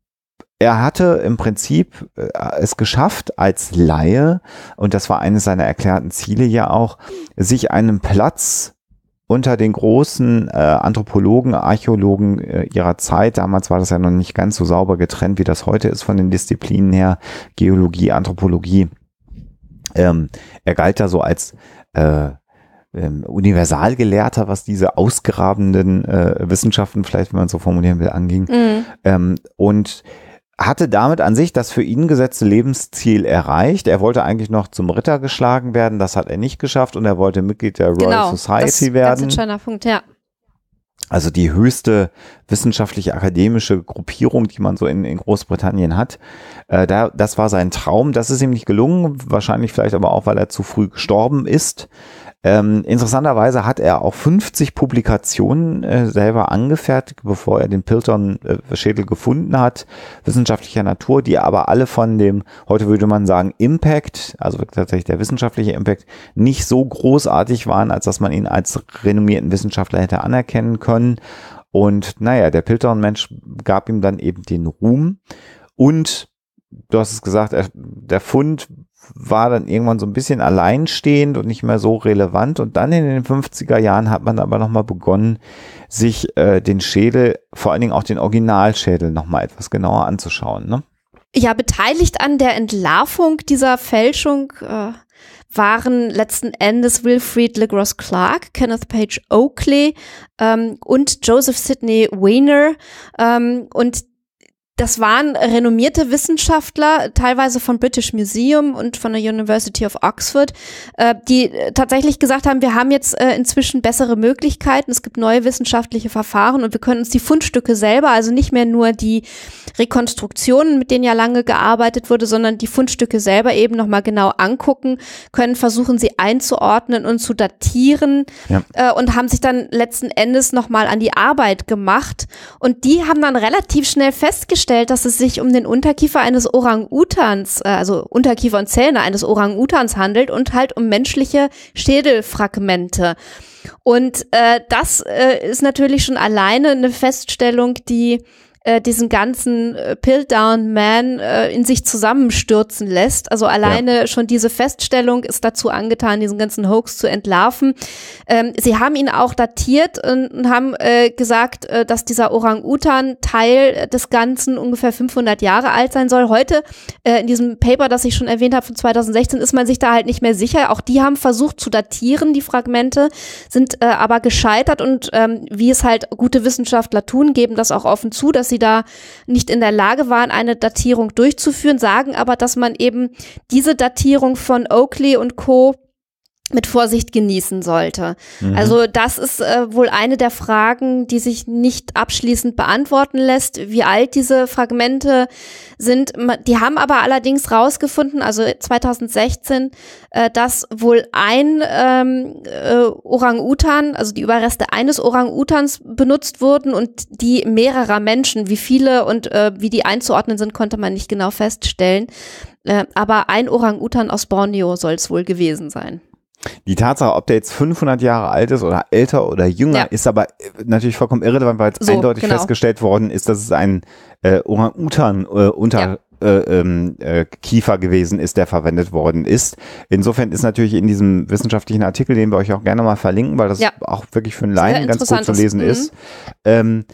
Er hatte im Prinzip äh, es geschafft, als Laie, und das war eines seiner erklärten Ziele ja auch, sich einen Platz unter den großen äh, Anthropologen, Archäologen äh, ihrer Zeit, damals war das ja noch nicht ganz so sauber getrennt, wie das heute ist von den Disziplinen her, Geologie, Anthropologie. Ähm, er galt da so als äh, ähm, Universalgelehrter, was diese ausgrabenden äh, Wissenschaften, vielleicht wenn man so formulieren will, anging. Mhm. Ähm, und hatte damit an sich das für ihn gesetzte Lebensziel erreicht. Er wollte eigentlich noch zum Ritter geschlagen werden, das hat er nicht geschafft und er wollte Mitglied der Royal genau, Society das ist werden. Ganz entscheidender Punkt, ja. Also die höchste wissenschaftliche akademische Gruppierung, die man so in, in Großbritannien hat. Äh, da, das war sein Traum. Das ist ihm nicht gelungen, wahrscheinlich vielleicht aber auch, weil er zu früh gestorben ist. Ähm, interessanterweise hat er auch fünfzig Publikationen äh, selber angefertigt, bevor er den Piltdown-Schädel gefunden hat, wissenschaftlicher Natur, die aber alle von dem, heute würde man sagen, Impact, also tatsächlich der wissenschaftliche Impact, nicht so großartig waren, als dass man ihn als renommierten Wissenschaftler hätte anerkennen können. Und naja, der Piltdown-Mensch gab ihm dann eben den Ruhm. Und du hast es gesagt, er, der Fund war dann irgendwann so ein bisschen alleinstehend und nicht mehr so relevant. Und dann in den fünfziger Jahren hat man aber nochmal begonnen, sich äh, den Schädel, vor allen Dingen auch den Originalschädel nochmal etwas genauer anzuschauen, ne? Ja, beteiligt an der Entlarvung dieser Fälschung äh, waren letzten Endes Wilfrid LeGros Clark, Kenneth Page Oakley ähm, und Joseph Sidney Weiner. Ähm, und Das waren renommierte Wissenschaftler, teilweise vom British Museum und von der University of Oxford, äh, die tatsächlich gesagt haben, wir haben jetzt äh, inzwischen bessere Möglichkeiten, es gibt neue wissenschaftliche Verfahren und wir können uns die Fundstücke selber, also nicht mehr nur die Rekonstruktionen, mit denen ja lange gearbeitet wurde, sondern die Fundstücke selber eben nochmal genau angucken, können versuchen, sie einzuordnen und zu datieren ja. äh, und haben sich dann letzten Endes nochmal an die Arbeit gemacht und die haben dann relativ schnell festgestellt, dass es sich um den Unterkiefer eines Orang-Utans, äh, also Unterkiefer und Zähne eines Orang-Utans handelt und halt um menschliche Schädelfragmente. Und äh, das äh, ist natürlich schon alleine eine Feststellung, die äh, diesen ganzen äh, Piltdown-Man äh, in sich zusammenstürzen lässt. Also alleine ja. schon diese Feststellung ist dazu angetan, diesen ganzen Hoax zu entlarven. Ähm, sie haben ihn auch datiert und, und haben äh, gesagt, äh, dass dieser Orang-Utan-Teil des Ganzen ungefähr fünfhundert Jahre alt sein soll. Heute äh, in diesem Paper, das ich schon erwähnt habe von zweitausendsechzehn, ist man sich da halt nicht mehr sicher. Auch die haben versucht zu datieren, die Fragmente, sind äh, aber gescheitert und ähm, wie es halt gute Wissenschaftler tun, geben das auch offen zu, dass sie da nicht in der Lage waren, eine Datierung durchzuführen, sagen aber, dass man eben diese Datierung von Oakley und Co. mit Vorsicht genießen sollte. Mhm. Also das ist äh, wohl eine der Fragen, die sich nicht abschließend beantworten lässt, wie alt diese Fragmente sind. Die haben aber allerdings rausgefunden, also zweitausendsechzehn, äh, dass wohl ein ähm, äh, Orang-Utan, also die Überreste eines Orang-Utans benutzt wurden und die mehrerer Menschen. Wie viele und äh, wie die einzuordnen sind, konnte man nicht genau feststellen. Äh, aber ein Orang-Utan aus Borneo soll es wohl gewesen sein. Die Tatsache, ob der jetzt fünfhundert Jahre alt ist oder älter oder jünger, ja. ist aber natürlich vollkommen irrelevant, weil es so, eindeutig genau. festgestellt worden ist, dass es ein äh, Orang-Utan äh, unter ja. äh, ähm, äh, Kiefer gewesen ist, der verwendet worden ist. Insofern ist natürlich in diesem wissenschaftlichen Artikel, den wir euch auch gerne mal verlinken, weil das ja. auch wirklich für einen Laien ganz gut zu lesen ist, ist ähm,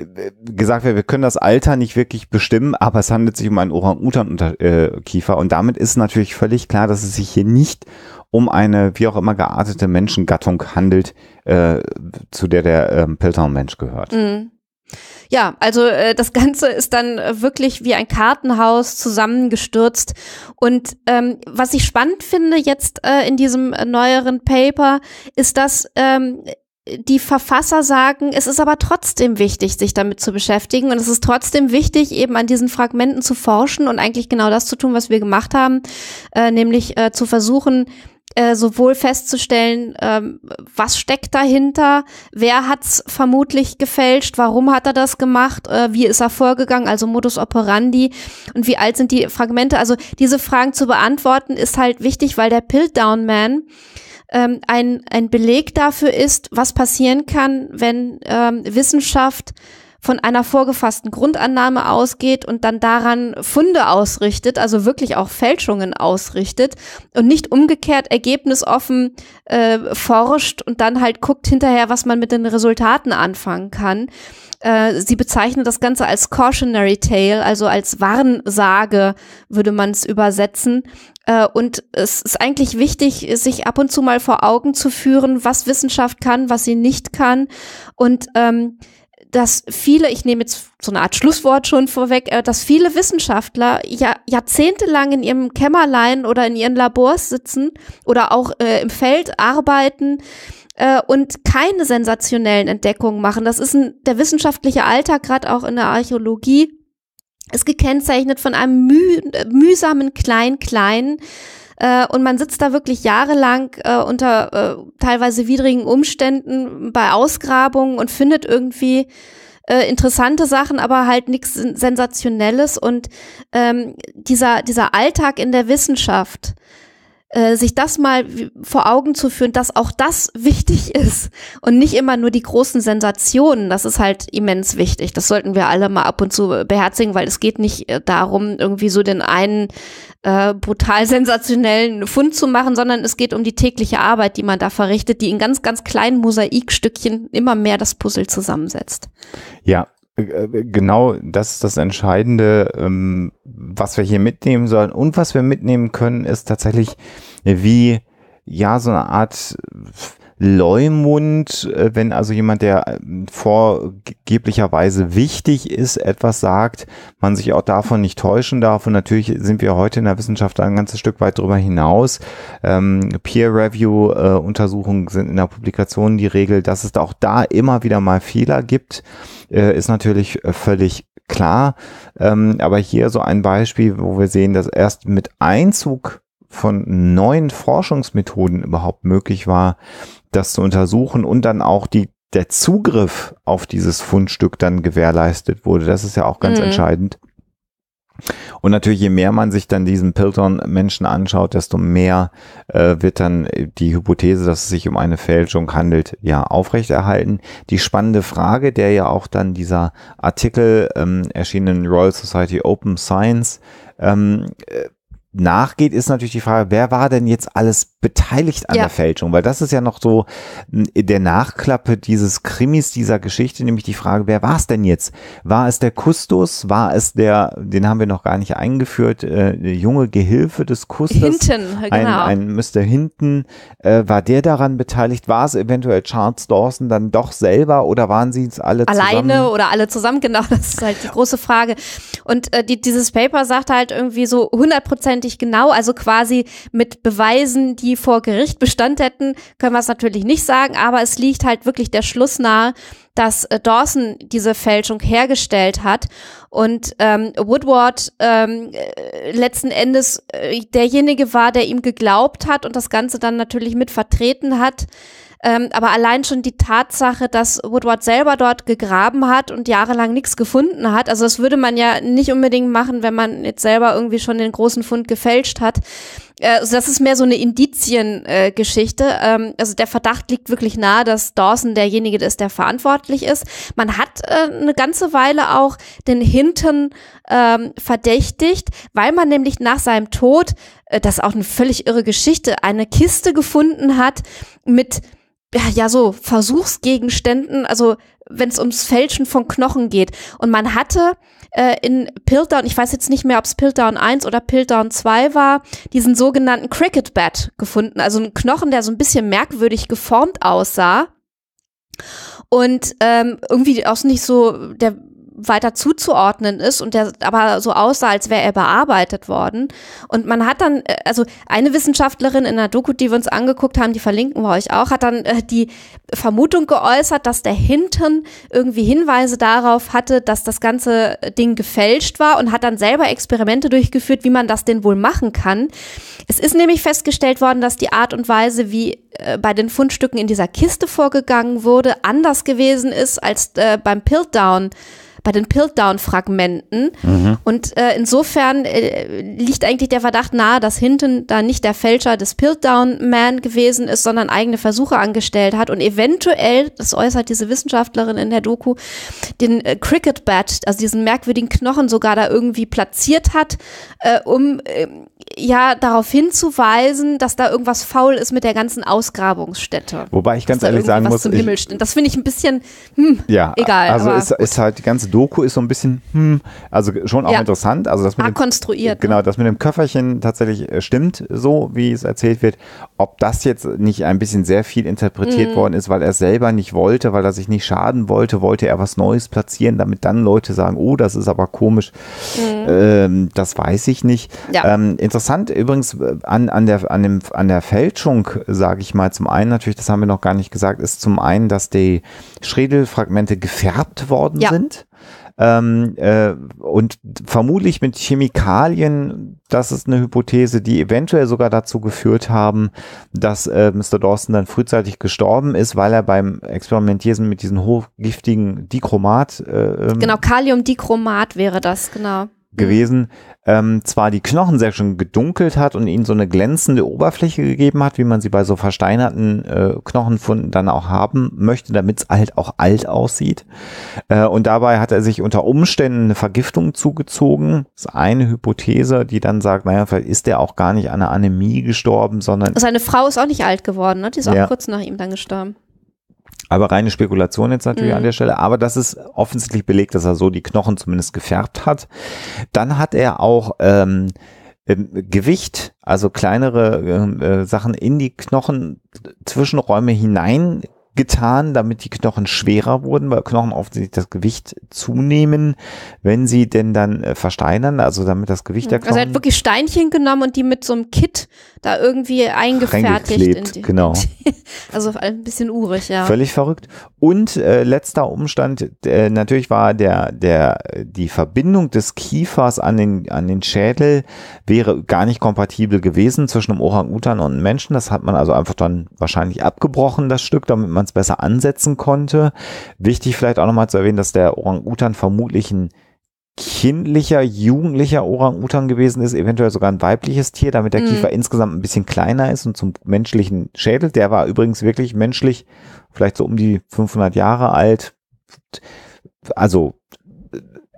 gesagt wird, wir können das Alter nicht wirklich bestimmen, aber es handelt sich um einen Orang-Utan-Kiefer äh, und damit ist natürlich völlig klar, dass es sich hier nicht um eine wie auch immer geartete Menschengattung handelt, äh, zu der der ähm, Piltdown-Mensch gehört. Mhm. Ja, also äh, das Ganze ist dann äh, wirklich wie ein Kartenhaus zusammengestürzt und ähm, was ich spannend finde jetzt äh, in diesem äh, neueren Paper, ist, dass ähm, die Verfasser sagen, es ist aber trotzdem wichtig, sich damit zu beschäftigen und es ist trotzdem wichtig, eben an diesen Fragmenten zu forschen und eigentlich genau das zu tun, was wir gemacht haben, äh, nämlich äh, zu versuchen, äh, sowohl festzustellen, ähm, was steckt dahinter, wer hat's vermutlich gefälscht, warum hat er das gemacht, äh, wie ist er vorgegangen, also Modus operandi und wie alt sind die Fragmente. Also diese Fragen zu beantworten ist halt wichtig, weil der Piltdown Man ähm, ein, ein Beleg dafür ist, was passieren kann, wenn ähm, Wissenschaft von einer vorgefassten Grundannahme ausgeht und dann daran Funde ausrichtet, also wirklich auch Fälschungen ausrichtet und nicht umgekehrt ergebnisoffen äh, forscht und dann halt guckt hinterher, was man mit den Resultaten anfangen kann. Äh, sie bezeichnet das Ganze als Cautionary Tale, also als Warnsage würde man es übersetzen. Äh, und es ist eigentlich wichtig, sich ab und zu mal vor Augen zu führen, was Wissenschaft kann, was sie nicht kann und ähm, dass viele, ich nehme jetzt so eine Art Schlusswort schon vorweg, äh, dass viele Wissenschaftler ja, jahrzehntelang in ihrem Kämmerlein oder in ihren Labors sitzen oder auch äh, im Feld arbeiten äh, und keine sensationellen Entdeckungen machen. Das ist ein, der wissenschaftliche Alltag, gerade auch in der Archäologie, ist gekennzeichnet von einem müh, mühsamen Klein-Klein. Äh, und man sitzt da wirklich jahrelang äh, unter äh, teilweise widrigen Umständen bei Ausgrabungen und findet irgendwie äh, interessante Sachen, aber halt nichts Sensationelles. Und ähm, dieser, dieser Alltag in der Wissenschaft, äh, sich das mal vor Augen zu führen, dass auch das wichtig ist und nicht immer nur die großen Sensationen, das ist halt immens wichtig. Das sollten wir alle mal ab und zu beherzigen, weil es geht nicht äh, darum, irgendwie so den einen äh, brutal sensationellen Fund zu machen, sondern es geht um die tägliche Arbeit, die man da verrichtet, die in ganz, ganz kleinen Mosaikstückchen immer mehr das Puzzle zusammensetzt. Ja. Genau, das ist das Entscheidende, was wir hier mitnehmen sollen und was wir mitnehmen können, ist tatsächlich wie, ja, so eine Art Leumund, wenn also jemand, der vorgeblicherweise wichtig ist, etwas sagt, man sich auch davon nicht täuschen darf. Und natürlich sind wir heute in der Wissenschaft ein ganzes Stück weit darüber hinaus. Ähm, Peer-Review-Untersuchungen sind in der Publikation die Regel, dass es auch da immer wieder mal Fehler gibt, äh, ist natürlich völlig klar. Ähm, aber hier so ein Beispiel, wo wir sehen, dass erst mit Einzug von neuen Forschungsmethoden überhaupt möglich war, das zu untersuchen und dann auch die, der Zugriff auf dieses Fundstück dann gewährleistet wurde. Das ist ja auch ganz mhm. entscheidend. Und natürlich, je mehr man sich dann diesen Piltdown-Menschen anschaut, desto mehr äh, wird dann die Hypothese, dass es sich um eine Fälschung handelt, ja, aufrechterhalten. Die spannende Frage, der ja auch dann dieser Artikel ähm, erschienen in Royal Society Open Science ähm, äh, nachgeht, ist natürlich die Frage, wer war denn jetzt alles beteiligt an Ja. der Fälschung? Weil das ist ja noch so in der Nachklappe dieses Krimis, dieser Geschichte, nämlich die Frage, wer war es denn jetzt? War es der Kustos? War es der, den haben wir noch gar nicht eingeführt, äh, der junge Gehilfe des Kustos? Hinton, genau. Ein, ein Mister Hinton, äh, war der daran beteiligt? War es eventuell Charles Dawson dann doch selber oder waren sie es alle Alleine zusammen? oder alle zusammen, genau, das ist halt die große Frage. Und äh, die, dieses Paper sagt halt irgendwie so hundertprozentig genau, also quasi mit Beweisen, die vor Gericht Bestand hätten, können wir es natürlich nicht sagen, aber es liegt halt wirklich der Schluss nahe, dass äh, Dawson diese Fälschung hergestellt hat und ähm, Woodward ähm, äh, letzten Endes äh, derjenige war, der ihm geglaubt hat und das Ganze dann natürlich mit vertreten hat. Ähm, aber allein schon die Tatsache, dass Woodward selber dort gegraben hat und jahrelang nichts gefunden hat, also das würde man ja nicht unbedingt machen, wenn man jetzt selber irgendwie schon den großen Fund gefälscht hat. Äh, also das ist mehr so eine Indizien-Geschichte. Äh, ähm, also der Verdacht liegt wirklich nahe, dass Dawson derjenige ist, der verantwortlich ist. Man hat äh, eine ganze Weile auch den Hinton ähm, verdächtigt, weil man nämlich nach seinem Tod, äh, das ist auch eine völlig irre Geschichte, eine Kiste gefunden hat mit ja, so Versuchsgegenständen, also wenn es ums Fälschen von Knochen geht. Und man hatte äh, in Piltdown, ich weiß jetzt nicht mehr, ob es Piltdown eins oder Piltdown zwei war, diesen sogenannten Cricket Bat gefunden. Also ein Knochen, der so ein bisschen merkwürdig geformt aussah. Und ähm, irgendwie auch nicht so, der weiter zuzuordnen ist und der aber so aussah, als wäre er bearbeitet worden. Und man hat dann, also eine Wissenschaftlerin in der Doku, die wir uns angeguckt haben, die verlinken wir euch auch, hat dann äh, die Vermutung geäußert, dass der Hinton irgendwie Hinweise darauf hatte, dass das ganze Ding gefälscht war und hat dann selber Experimente durchgeführt, wie man das denn wohl machen kann. Es ist nämlich festgestellt worden, dass die Art und Weise, wie äh, bei den Fundstücken in dieser Kiste vorgegangen wurde, anders gewesen ist als äh, beim Piltdown bei den Piltdown-Fragmenten. Mhm. Und äh, insofern äh, liegt eigentlich der Verdacht nahe, dass Hinton da nicht der Fälscher des Piltdown-Man gewesen ist, sondern eigene Versuche angestellt hat und eventuell, das äußert diese Wissenschaftlerin in der Doku, den äh, Cricket Bat, also diesen merkwürdigen Knochen sogar da irgendwie platziert hat, äh, um äh, ja darauf hinzuweisen, dass da irgendwas faul ist mit der ganzen Ausgrabungsstätte. Wobei ich ganz dass ehrlich sagen muss, zum ich, Himmel stimmt. Das finde ich ein bisschen hm, ja, egal. Also aber ist, ist halt die ganze Doku ist so ein bisschen hm, also schon auch ja. interessant. Also das mit dem, konstruiert. Genau, ne? das mit dem Köfferchen tatsächlich äh, stimmt, so wie es erzählt wird. Ob das jetzt nicht ein bisschen sehr viel interpretiert Mhm. worden ist, weil er es selber nicht wollte, weil er sich nicht schaden wollte, wollte er was Neues platzieren, damit dann Leute sagen, oh, das ist aber komisch. Mhm. Ähm, das weiß ich nicht. Ja. Ähm, interessant übrigens an, an, der, an, dem, an der Fälschung, sage ich mal, zum einen natürlich, das haben wir noch gar nicht gesagt, ist zum einen, dass die Schädelfragmente gefärbt worden ja. sind. Ähm, äh, und vermutlich mit Chemikalien, das ist eine Hypothese, die eventuell sogar dazu geführt haben, dass äh, Mister Dawson dann frühzeitig gestorben ist, weil er beim Experimentieren mit diesem hochgiftigen Dichromat äh, genau, Kaliumdichromat wäre das, genau. gewesen, ähm, zwar die Knochen sehr schön gedunkelt hat und ihnen so eine glänzende Oberfläche gegeben hat, wie man sie bei so versteinerten äh, Knochenfunden dann auch haben möchte, damit es halt auch alt aussieht. Äh, und dabei hat er sich unter Umständen eine Vergiftung zugezogen. Das ist eine Hypothese, die dann sagt, naja, vielleicht ist er auch gar nicht an einer Anämie gestorben, sondern... Seine Frau ist auch nicht alt geworden, ne? Die ist auch ja. kurz nach ihm dann gestorben. Aber reine Spekulation jetzt natürlich mhm. an der Stelle. Aber das ist offensichtlich belegt, dass er so die Knochen zumindest gefärbt hat. Dann hat er auch ähm, ähm, Gewicht, also kleinere äh, Sachen in die Knochen-Zwischenräume hinein getan, damit die Knochen schwerer wurden, weil Knochen offensichtlich das Gewicht zunehmen, wenn sie denn dann äh, versteinern, also damit das Gewicht der Knochen... Also er hat wirklich Steinchen genommen und die mit so einem Kit da irgendwie eingefertigt. In die, genau. Also ein bisschen urig, ja. Völlig verrückt. Und äh, letzter Umstand, äh, natürlich war der, der, die Verbindung des Kiefers an den, an den Schädel wäre gar nicht kompatibel gewesen zwischen einem Orang-Utan und einem Menschen. Das hat man also einfach dann wahrscheinlich abgebrochen, das Stück, damit man es besser ansetzen konnte. Wichtig vielleicht auch nochmal zu erwähnen, dass der Orang-Utan vermutlich ein kindlicher, jugendlicher Orang-Utan gewesen ist, eventuell sogar ein weibliches Tier, damit der mm. Kiefer insgesamt ein bisschen kleiner ist und zum menschlichen Schädel. Der war übrigens wirklich menschlich, vielleicht so um die fünfhundert Jahre alt. Also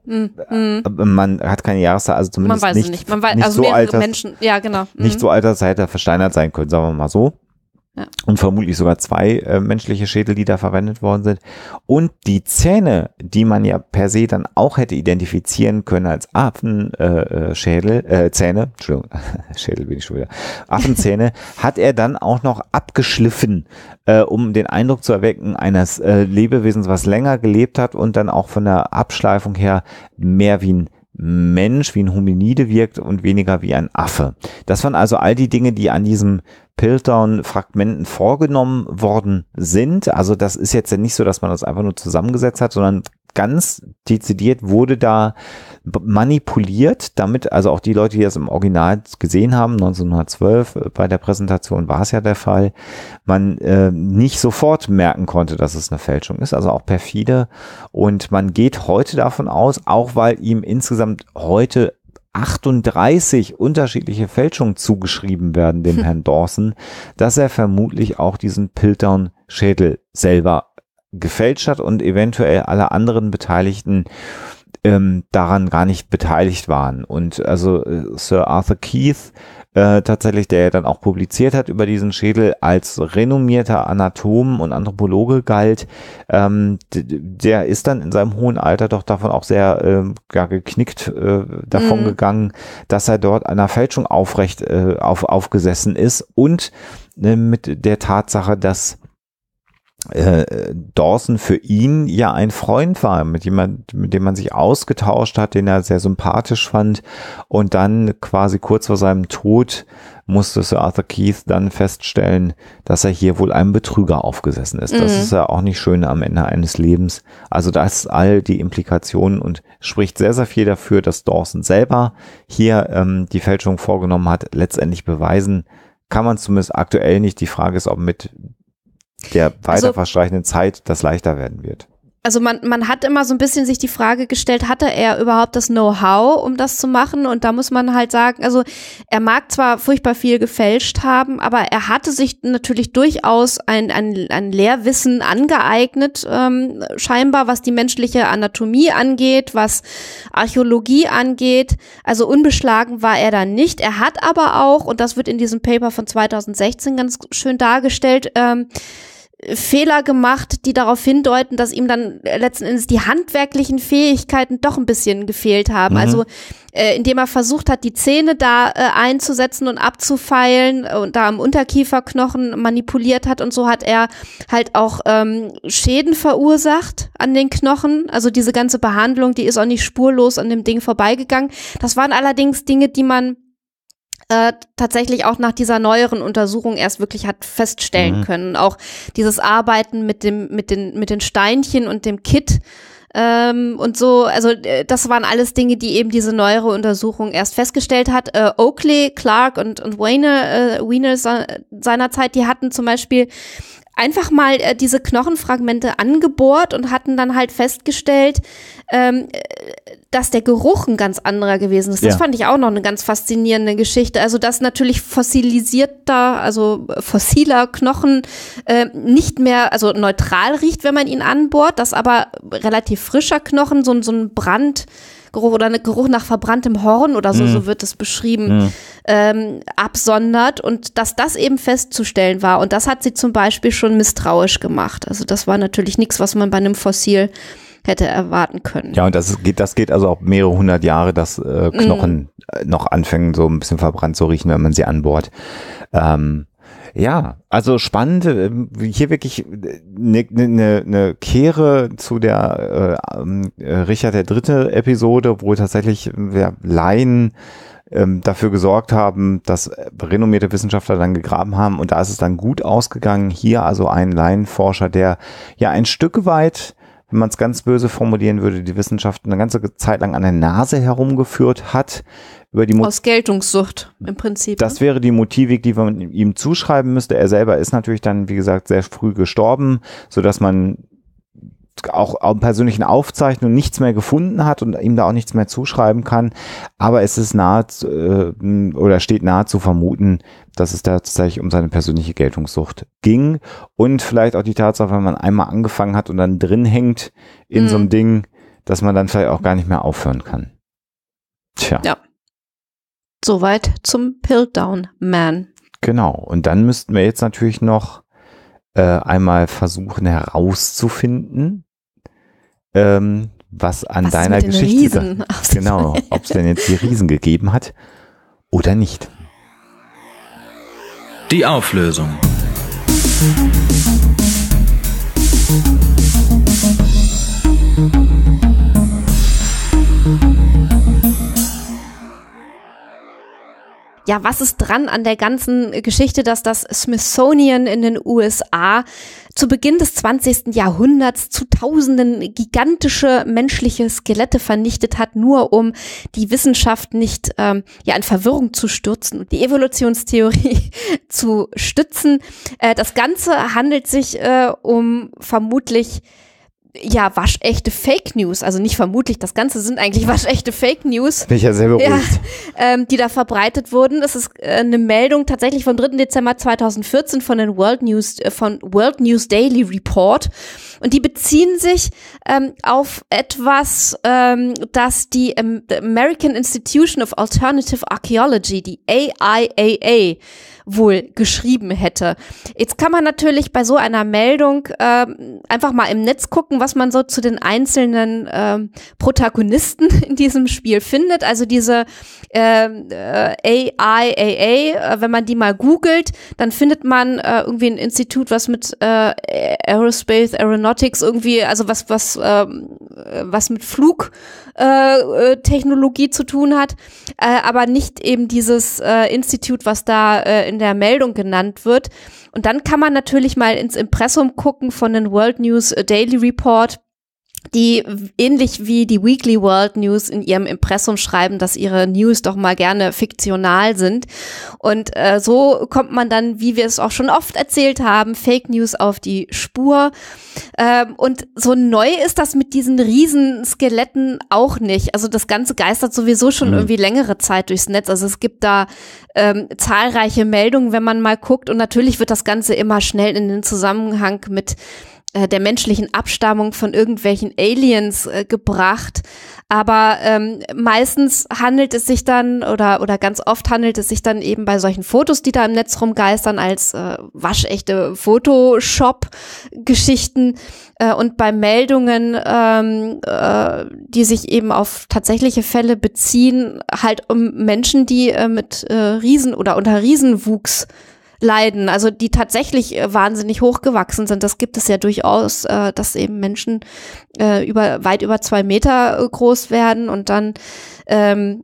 Mhm. Man hat keine Jahreszahl, also zumindest Man weiß nicht, es nicht. Man weiß, nicht also so mehrere alt, dass, Menschen, ja genau. Mhm. nicht so alt, dass er hätte versteinert sein können, sagen wir mal so. Ja. Und vermutlich sogar zwei äh, menschliche Schädel, die da verwendet worden sind. Und die Zähne, die man ja per se dann auch hätte identifizieren können als Affenschädel, äh, äh, Zähne, Entschuldigung, Schädel bin ich schon wieder, Affenzähne, hat er dann auch noch abgeschliffen, äh, um den Eindruck zu erwecken eines äh, Lebewesens, was länger gelebt hat und dann auch von der Abschleifung her mehr wie ein Mensch, wie ein Hominide wirkt und weniger wie ein Affe. Das waren also all die Dinge, die an diesem Piltdown-Fragmenten vorgenommen worden sind. Also das ist jetzt ja nicht so, dass man das einfach nur zusammengesetzt hat, sondern ganz dezidiert wurde da manipuliert, damit also auch die Leute, die das im Original gesehen haben, neunzehnhundertzwölf bei der Präsentation war es ja der Fall, man äh, nicht sofort merken konnte, dass es eine Fälschung ist, also auch perfide. Und man geht heute davon aus, auch weil ihm insgesamt heute achtunddreißig unterschiedliche Fälschungen zugeschrieben werden, dem Herrn Dawson, dass er vermutlich auch diesen Piltdown-Schädel selber gefälscht hat und eventuell alle anderen Beteiligten ähm, daran gar nicht beteiligt waren. Und also äh, Sir Arthur Keith, äh, tatsächlich, der ja dann auch publiziert hat über diesen Schädel, als renommierter Anatom und Anthropologe galt, ähm, der ist dann in seinem hohen Alter doch davon auch sehr äh, ja, geknickt äh, davon mhm. gegangen, dass er dort einer Fälschung aufrecht äh, auf, aufgesessen ist und äh, mit der Tatsache, dass Äh, Dawson für ihn ja ein Freund war, mit jemand, mit dem man sich ausgetauscht hat, den er sehr sympathisch fand, und dann quasi kurz vor seinem Tod musste Sir Arthur Keith dann feststellen, dass er hier wohl einem Betrüger aufgesessen ist. Mhm. Das ist ja auch nicht schön am Ende eines Lebens. Also das all die Implikationen und spricht sehr, sehr viel dafür, dass Dawson selber hier ähm, die Fälschung vorgenommen hat. Letztendlich beweisen kann man zumindest aktuell nicht. Die Frage ist, ob mit der weiter also, verstreichenden Zeit das leichter werden wird. Also man, man hat immer so ein bisschen sich die Frage gestellt, hatte er überhaupt das Know-how, um das zu machen? Und da muss man halt sagen, also er mag zwar furchtbar viel gefälscht haben, aber er hatte sich natürlich durchaus ein, ein, ein Lehrwissen angeeignet, ähm, scheinbar, was die menschliche Anatomie angeht, was Archäologie angeht. Also unbeschlagen war er da nicht. Er hat aber auch, und das wird in diesem Paper von zweitausendsechzehn ganz schön dargestellt, ähm, Fehler gemacht, die darauf hindeuten, dass ihm dann letzten Endes die handwerklichen Fähigkeiten doch ein bisschen gefehlt haben. Mhm. Also äh, indem er versucht hat, die Zähne da äh, einzusetzen und abzufeilen und da am Unterkieferknochen manipuliert hat, und so hat er halt auch ähm, Schäden verursacht an den Knochen. Also diese ganze Behandlung, die ist auch nicht spurlos an dem Ding vorbeigegangen. Das waren allerdings Dinge, die man Äh, tatsächlich auch nach dieser neueren Untersuchung erst wirklich hat feststellen mhm. können. Auch dieses Arbeiten mit dem, mit den, mit den Steinchen und dem Kit ähm, und so, also äh, das waren alles Dinge, die eben diese neuere Untersuchung erst festgestellt hat. Äh, Oakley, Clark und, und Weiner, äh, Weiner seinerzeit, die hatten zum Beispiel einfach mal äh, diese Knochenfragmente angebohrt und hatten dann halt festgestellt, ähm, dass der Geruch ein ganz anderer gewesen ist. Das ja. fand ich auch noch eine ganz faszinierende Geschichte. Also dass natürlich fossilisierter, also fossiler Knochen äh, nicht mehr, also neutral riecht, wenn man ihn anbohrt, dass aber relativ frischer Knochen so, so ein Brand Geruch oder ein Geruch nach verbranntem Horn oder so, mm. so wird es beschrieben, mm. ähm, absondert, und dass das eben festzustellen war. Und das hat sie zum Beispiel schon misstrauisch gemacht. Also das war natürlich nichts, was man bei einem Fossil hätte erwarten können. Ja, und das geht, das geht also auch mehrere hundert Jahre, dass äh, Knochen mm. noch anfangen, so ein bisschen verbrannt zu riechen, wenn man sie anbohrt. Ähm, Ja, also spannend, hier wirklich eine ne, ne Kehre zu der äh, Richard der Dritte Episode, wo tatsächlich ja, Laien ähm, dafür gesorgt haben, dass renommierte Wissenschaftler dann gegraben haben, und da ist es dann gut ausgegangen. Hier also ein Laienforscher, der ja ein Stück weit, wenn man es ganz böse formulieren würde, die Wissenschaft eine ganze Zeit lang an der Nase herumgeführt hat. Über die Mo- Aus Geltungssucht im Prinzip. Das wäre die Motivik, die man ihm zuschreiben müsste. Er selber ist natürlich dann, wie gesagt, sehr früh gestorben, sodass man auch auf persönlichen Aufzeichnungen nichts mehr gefunden hat und ihm da auch nichts mehr zuschreiben kann. Aber es ist nahe äh, oder steht nahe zu vermuten, dass es da tatsächlich um seine persönliche Geltungssucht ging, und vielleicht auch die Tatsache, wenn man einmal angefangen hat und dann drin hängt in mhm. so einem Ding, dass man dann vielleicht auch gar nicht mehr aufhören kann. Tja. Ja. Soweit zum Piltdown Man. Genau. Und dann müssten wir jetzt natürlich noch äh, einmal versuchen herauszufinden, ähm, was an was deiner mit den Geschichte, Riesen da, auf sich genau, ob es denn jetzt die Riesen gegeben hat oder nicht. Die Auflösung. Ja, was ist dran an der ganzen Geschichte, dass das Smithsonian in den U S A zu Beginn des zwanzigsten Jahrhunderts zu Tausenden gigantische menschliche Skelette vernichtet hat, nur um die Wissenschaft nicht ähm, ja in Verwirrung zu stürzen und die Evolutionstheorie zu stützen. Äh, das Ganze handelt sich äh, um vermutlich ja, waschechte Fake News, also nicht vermutlich, das Ganze sind eigentlich waschechte Fake News. Bin ich ja sehr beruhigt. Ja, ähm, die da verbreitet wurden. Es ist äh, eine Meldung tatsächlich vom dritten Dezember zweitausendvierzehn von den World News, äh, von World News Daily Report. Und die beziehen sich ähm, auf etwas, ähm, das die ähm, American Institution of Alternative Archaeology, die A I A A, wohl geschrieben hätte. Jetzt kann man natürlich bei so einer Meldung ähm, einfach mal im Netz gucken, was man so zu den einzelnen ähm, Protagonisten in diesem Spiel findet. Also diese äh, äh, A I A A, äh, wenn man die mal googelt, dann findet man äh, irgendwie ein Institut, was mit äh, Aerospace, Aeronautics irgendwie, also was was äh, was mit Flug Äh, Technologie zu tun hat, äh, aber nicht eben dieses äh, Institut, was da äh, in der Meldung genannt wird. Und dann kann man natürlich mal ins Impressum gucken von den World News Daily Report, die ähnlich wie die Weekly World News in ihrem Impressum schreiben, dass ihre News doch mal gerne fiktional sind. Und äh, so kommt man dann, wie wir es auch schon oft erzählt haben, Fake News auf die Spur. Ähm, und so neu ist das mit diesen Riesenskeletten auch nicht. Also das Ganze geistert sowieso schon mhm. irgendwie längere Zeit durchs Netz. Also es gibt da ähm, zahlreiche Meldungen, wenn man mal guckt. Und natürlich wird das Ganze immer schnell in den Zusammenhang mit der menschlichen Abstammung von irgendwelchen Aliens äh, gebracht, aber ähm, meistens handelt es sich dann oder oder ganz oft handelt es sich dann eben bei solchen Fotos, die da im Netz rumgeistern, als äh, waschechte Photoshop-Geschichten äh, und bei Meldungen, ähm, äh, die sich eben auf tatsächliche Fälle beziehen, halt um Menschen, die äh, mit äh, Riesen oder unter Riesenwuchs leiden, also die tatsächlich äh, wahnsinnig hochgewachsen sind. Das gibt es ja durchaus, äh, dass eben Menschen äh, über weit über zwei Meter äh, groß werden und dann ähm,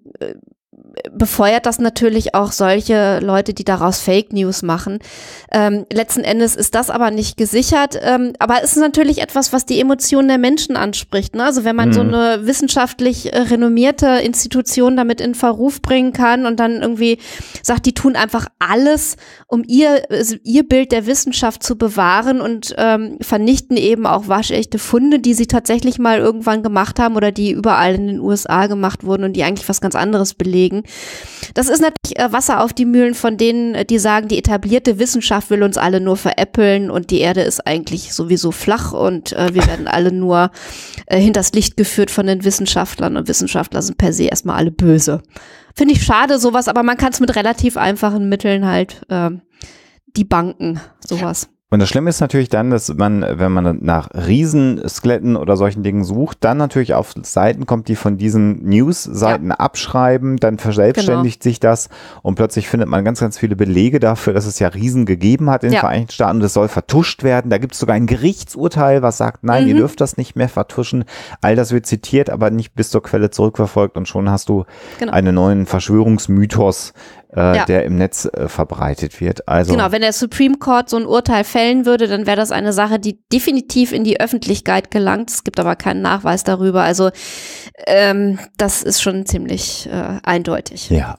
befeuert das natürlich auch solche Leute, die daraus Fake News machen. Ähm, letzten Endes ist das aber nicht gesichert, ähm, aber es ist natürlich etwas, was die Emotionen der Menschen anspricht. Ne? Also wenn man mhm. so eine wissenschaftlich äh, renommierte Institution damit in Verruf bringen kann und dann irgendwie sagt, die tun einfach alles, um ihr, also ihr Bild der Wissenschaft zu bewahren und ähm, vernichten eben auch waschechte Funde, die sie tatsächlich mal irgendwann gemacht haben oder die überall in den U S A gemacht wurden und die eigentlich was ganz anderes belegen. Das ist natürlich äh, Wasser auf die Mühlen von denen, äh, die sagen, die etablierte Wissenschaft will uns alle nur veräppeln und die Erde ist eigentlich sowieso flach und äh, wir werden alle nur äh, hinters Licht geführt von den Wissenschaftlern und Wissenschaftler sind per se erstmal alle böse. Finde ich schade, sowas, aber man kann es mit relativ einfachen Mitteln halt äh, debunken, sowas. Und das Schlimme ist natürlich dann, dass man, wenn man nach Riesenskeletten oder solchen Dingen sucht, dann natürlich auf Seiten kommt, die von diesen News-Seiten ja. abschreiben, dann verselbstständigt genau. sich das und plötzlich findet man ganz, ganz viele Belege dafür, dass es ja Riesen gegeben hat in den ja. Vereinigten Staaten und das soll vertuscht werden. Da gibt es sogar ein Gerichtsurteil, was sagt, nein, mhm. ihr dürft das nicht mehr vertuschen. All das wird zitiert, aber nicht bis zur Quelle zurückverfolgt und schon hast du genau. einen neuen Verschwörungsmythos, äh, ja. der im Netz äh, verbreitet wird. Also genau, wenn der Supreme Court so ein Urteil fällen würde, dann wäre das eine Sache, die definitiv in die Öffentlichkeit gelangt. Es gibt aber keinen Nachweis darüber. Also ähm, das ist schon ziemlich äh, eindeutig. Ja.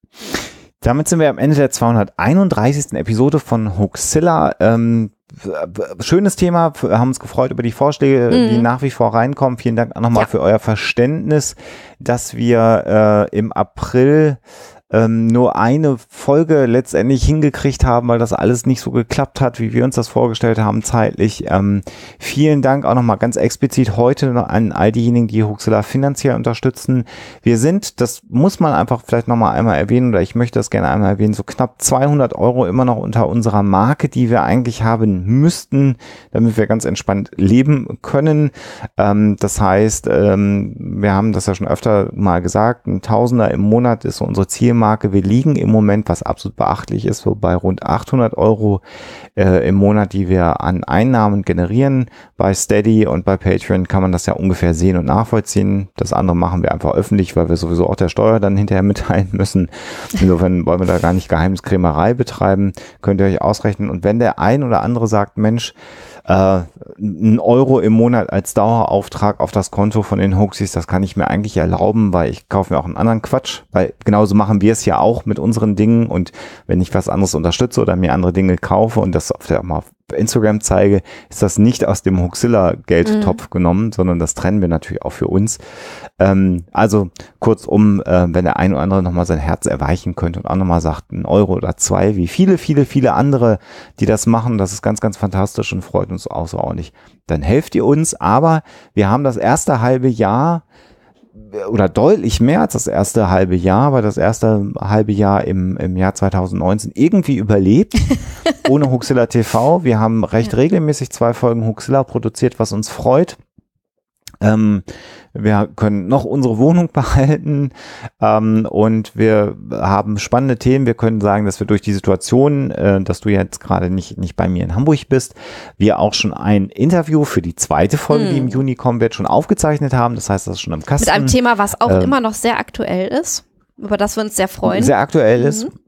Damit sind wir am Ende der zweihunderteinunddreißigsten Episode von Hoaxilla. Ähm, schönes Thema, wir haben uns gefreut über die Vorschläge, mhm. die nach wie vor reinkommen. Vielen Dank auch nochmal ja. für euer Verständnis, dass wir äh, im April ähm, nur eine Folge letztendlich hingekriegt haben, weil das alles nicht so geklappt hat, wie wir uns das vorgestellt haben zeitlich. Ähm, vielen Dank auch nochmal ganz explizit heute noch an all diejenigen, die Huxilla finanziell unterstützen. Wir sind, das muss man einfach vielleicht nochmal einmal erwähnen, oder ich möchte das gerne einmal erwähnen, so knapp zweihundert Euro immer noch unter unserer Marke, die wir eigentlich haben müssten, damit wir ganz entspannt leben können. Ähm, das heißt, ähm, wir haben das ja schon öfter mal gesagt, ein Tausender im Monat ist so unsere Zielmarke. Wir liegen im Moment, was absolut beachtlich ist, so bei rund achthundert Euro äh, im Monat, die wir an Einnahmen generieren. Bei Steady und bei Patreon kann man das ja ungefähr sehen und nachvollziehen. Das andere machen wir einfach öffentlich, weil wir sowieso auch der Steuer dann hinterher mitteilen müssen. Insofern wollen wir da gar nicht Geheimniskrämerei betreiben. Könnt ihr euch ausrechnen. Und wenn der ein oder andere sagt, Mensch, äh, ein Euro im Monat als Dauerauftrag auf das Konto von den Hoaxies, das kann ich mir eigentlich erlauben, weil ich kaufe mir auch einen anderen Quatsch, weil genauso machen wir es ja auch mit unseren Dingen, und wenn ich was anderes unterstütze oder mir andere Dinge kaufe und das auf der mal auf Instagram zeige, ist das nicht aus dem Huxilla-Geldtopf mhm. genommen, sondern das trennen wir natürlich auch für uns. Ähm, also kurzum, äh, wenn der ein oder andere nochmal sein Herz erweichen könnte und auch nochmal sagt, ein Euro oder zwei, wie viele, viele, viele andere, die das machen, das ist ganz, ganz fantastisch und freut uns außerordentlich. Dann helft ihr uns, aber wir haben das erste halbe Jahr oder deutlich mehr als das erste halbe Jahr, weil das erste halbe Jahr im, im Jahr zweitausendneunzehn irgendwie überlebt, ohne Huxilla T V. Wir haben recht ja. regelmäßig zwei Folgen Huxilla produziert, was uns freut. Ähm, wir können noch unsere Wohnung behalten ähm, und wir haben spannende Themen. Wir können sagen, dass wir durch die Situation, äh, dass du jetzt gerade nicht, nicht bei mir in Hamburg bist, wir auch schon ein Interview für die zweite Folge, hm. die im Juni kommen wird, schon aufgezeichnet haben. Das heißt, das ist schon im Kasten. Mit einem Thema, was auch ähm, immer noch sehr aktuell ist, über das wir uns sehr freuen. Sehr aktuell mhm. ist.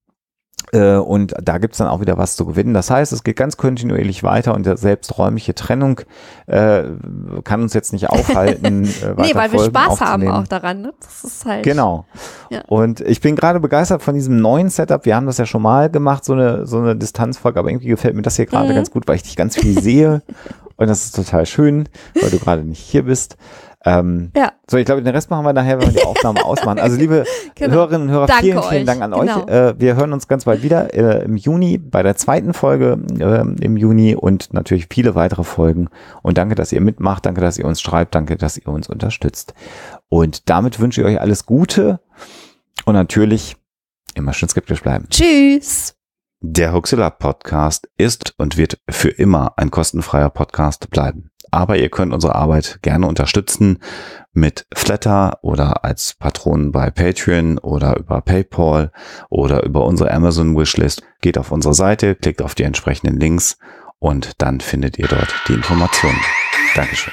Und da gibt's dann auch wieder was zu gewinnen. Das heißt, es geht ganz kontinuierlich weiter und selbst räumliche Trennung äh, kann uns jetzt nicht aufhalten. äh, nee, weil wir Spaß haben auch daran. Ne? Das ist halt. Genau. Ja. Und ich bin gerade begeistert von diesem neuen Setup. Wir haben das ja schon mal gemacht, so eine, so eine Distanzfolge, aber irgendwie gefällt mir das hier gerade mhm. ganz gut, weil ich dich ganz viel sehe. Und das ist total schön, weil du gerade nicht hier bist. Ähm, ja. So, ich glaube, den Rest machen wir nachher, wenn wir die Aufnahme ausmachen. Also liebe genau. Hörerinnen und Hörer, Danke vielen, euch. vielen Dank an genau. euch. Äh, wir hören uns ganz bald wieder äh, im Juni bei der zweiten Folge äh, im Juni und natürlich viele weitere Folgen. Und danke, dass ihr mitmacht, danke, dass ihr uns schreibt, danke, dass ihr uns unterstützt. Und damit wünsche ich euch alles Gute und natürlich immer schön skeptisch bleiben. Tschüss. Der Huxilla Podcast ist und wird für immer ein kostenfreier Podcast bleiben. Aber ihr könnt unsere Arbeit gerne unterstützen mit Flatter oder als Patronen bei Patreon oder über PayPal oder über unsere Amazon Wishlist. Geht auf unsere Seite, klickt auf die entsprechenden Links und dann findet ihr dort die Informationen. Dankeschön.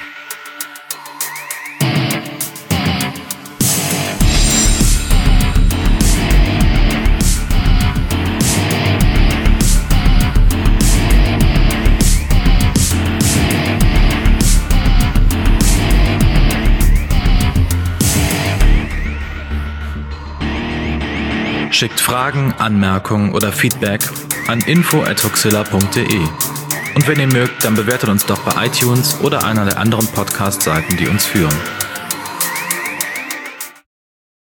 Schickt Fragen, Anmerkungen oder Feedback an info at huxilla punkt de. Und wenn ihr mögt, dann bewertet uns doch bei iTunes oder einer der anderen Podcast-Seiten, die uns führen.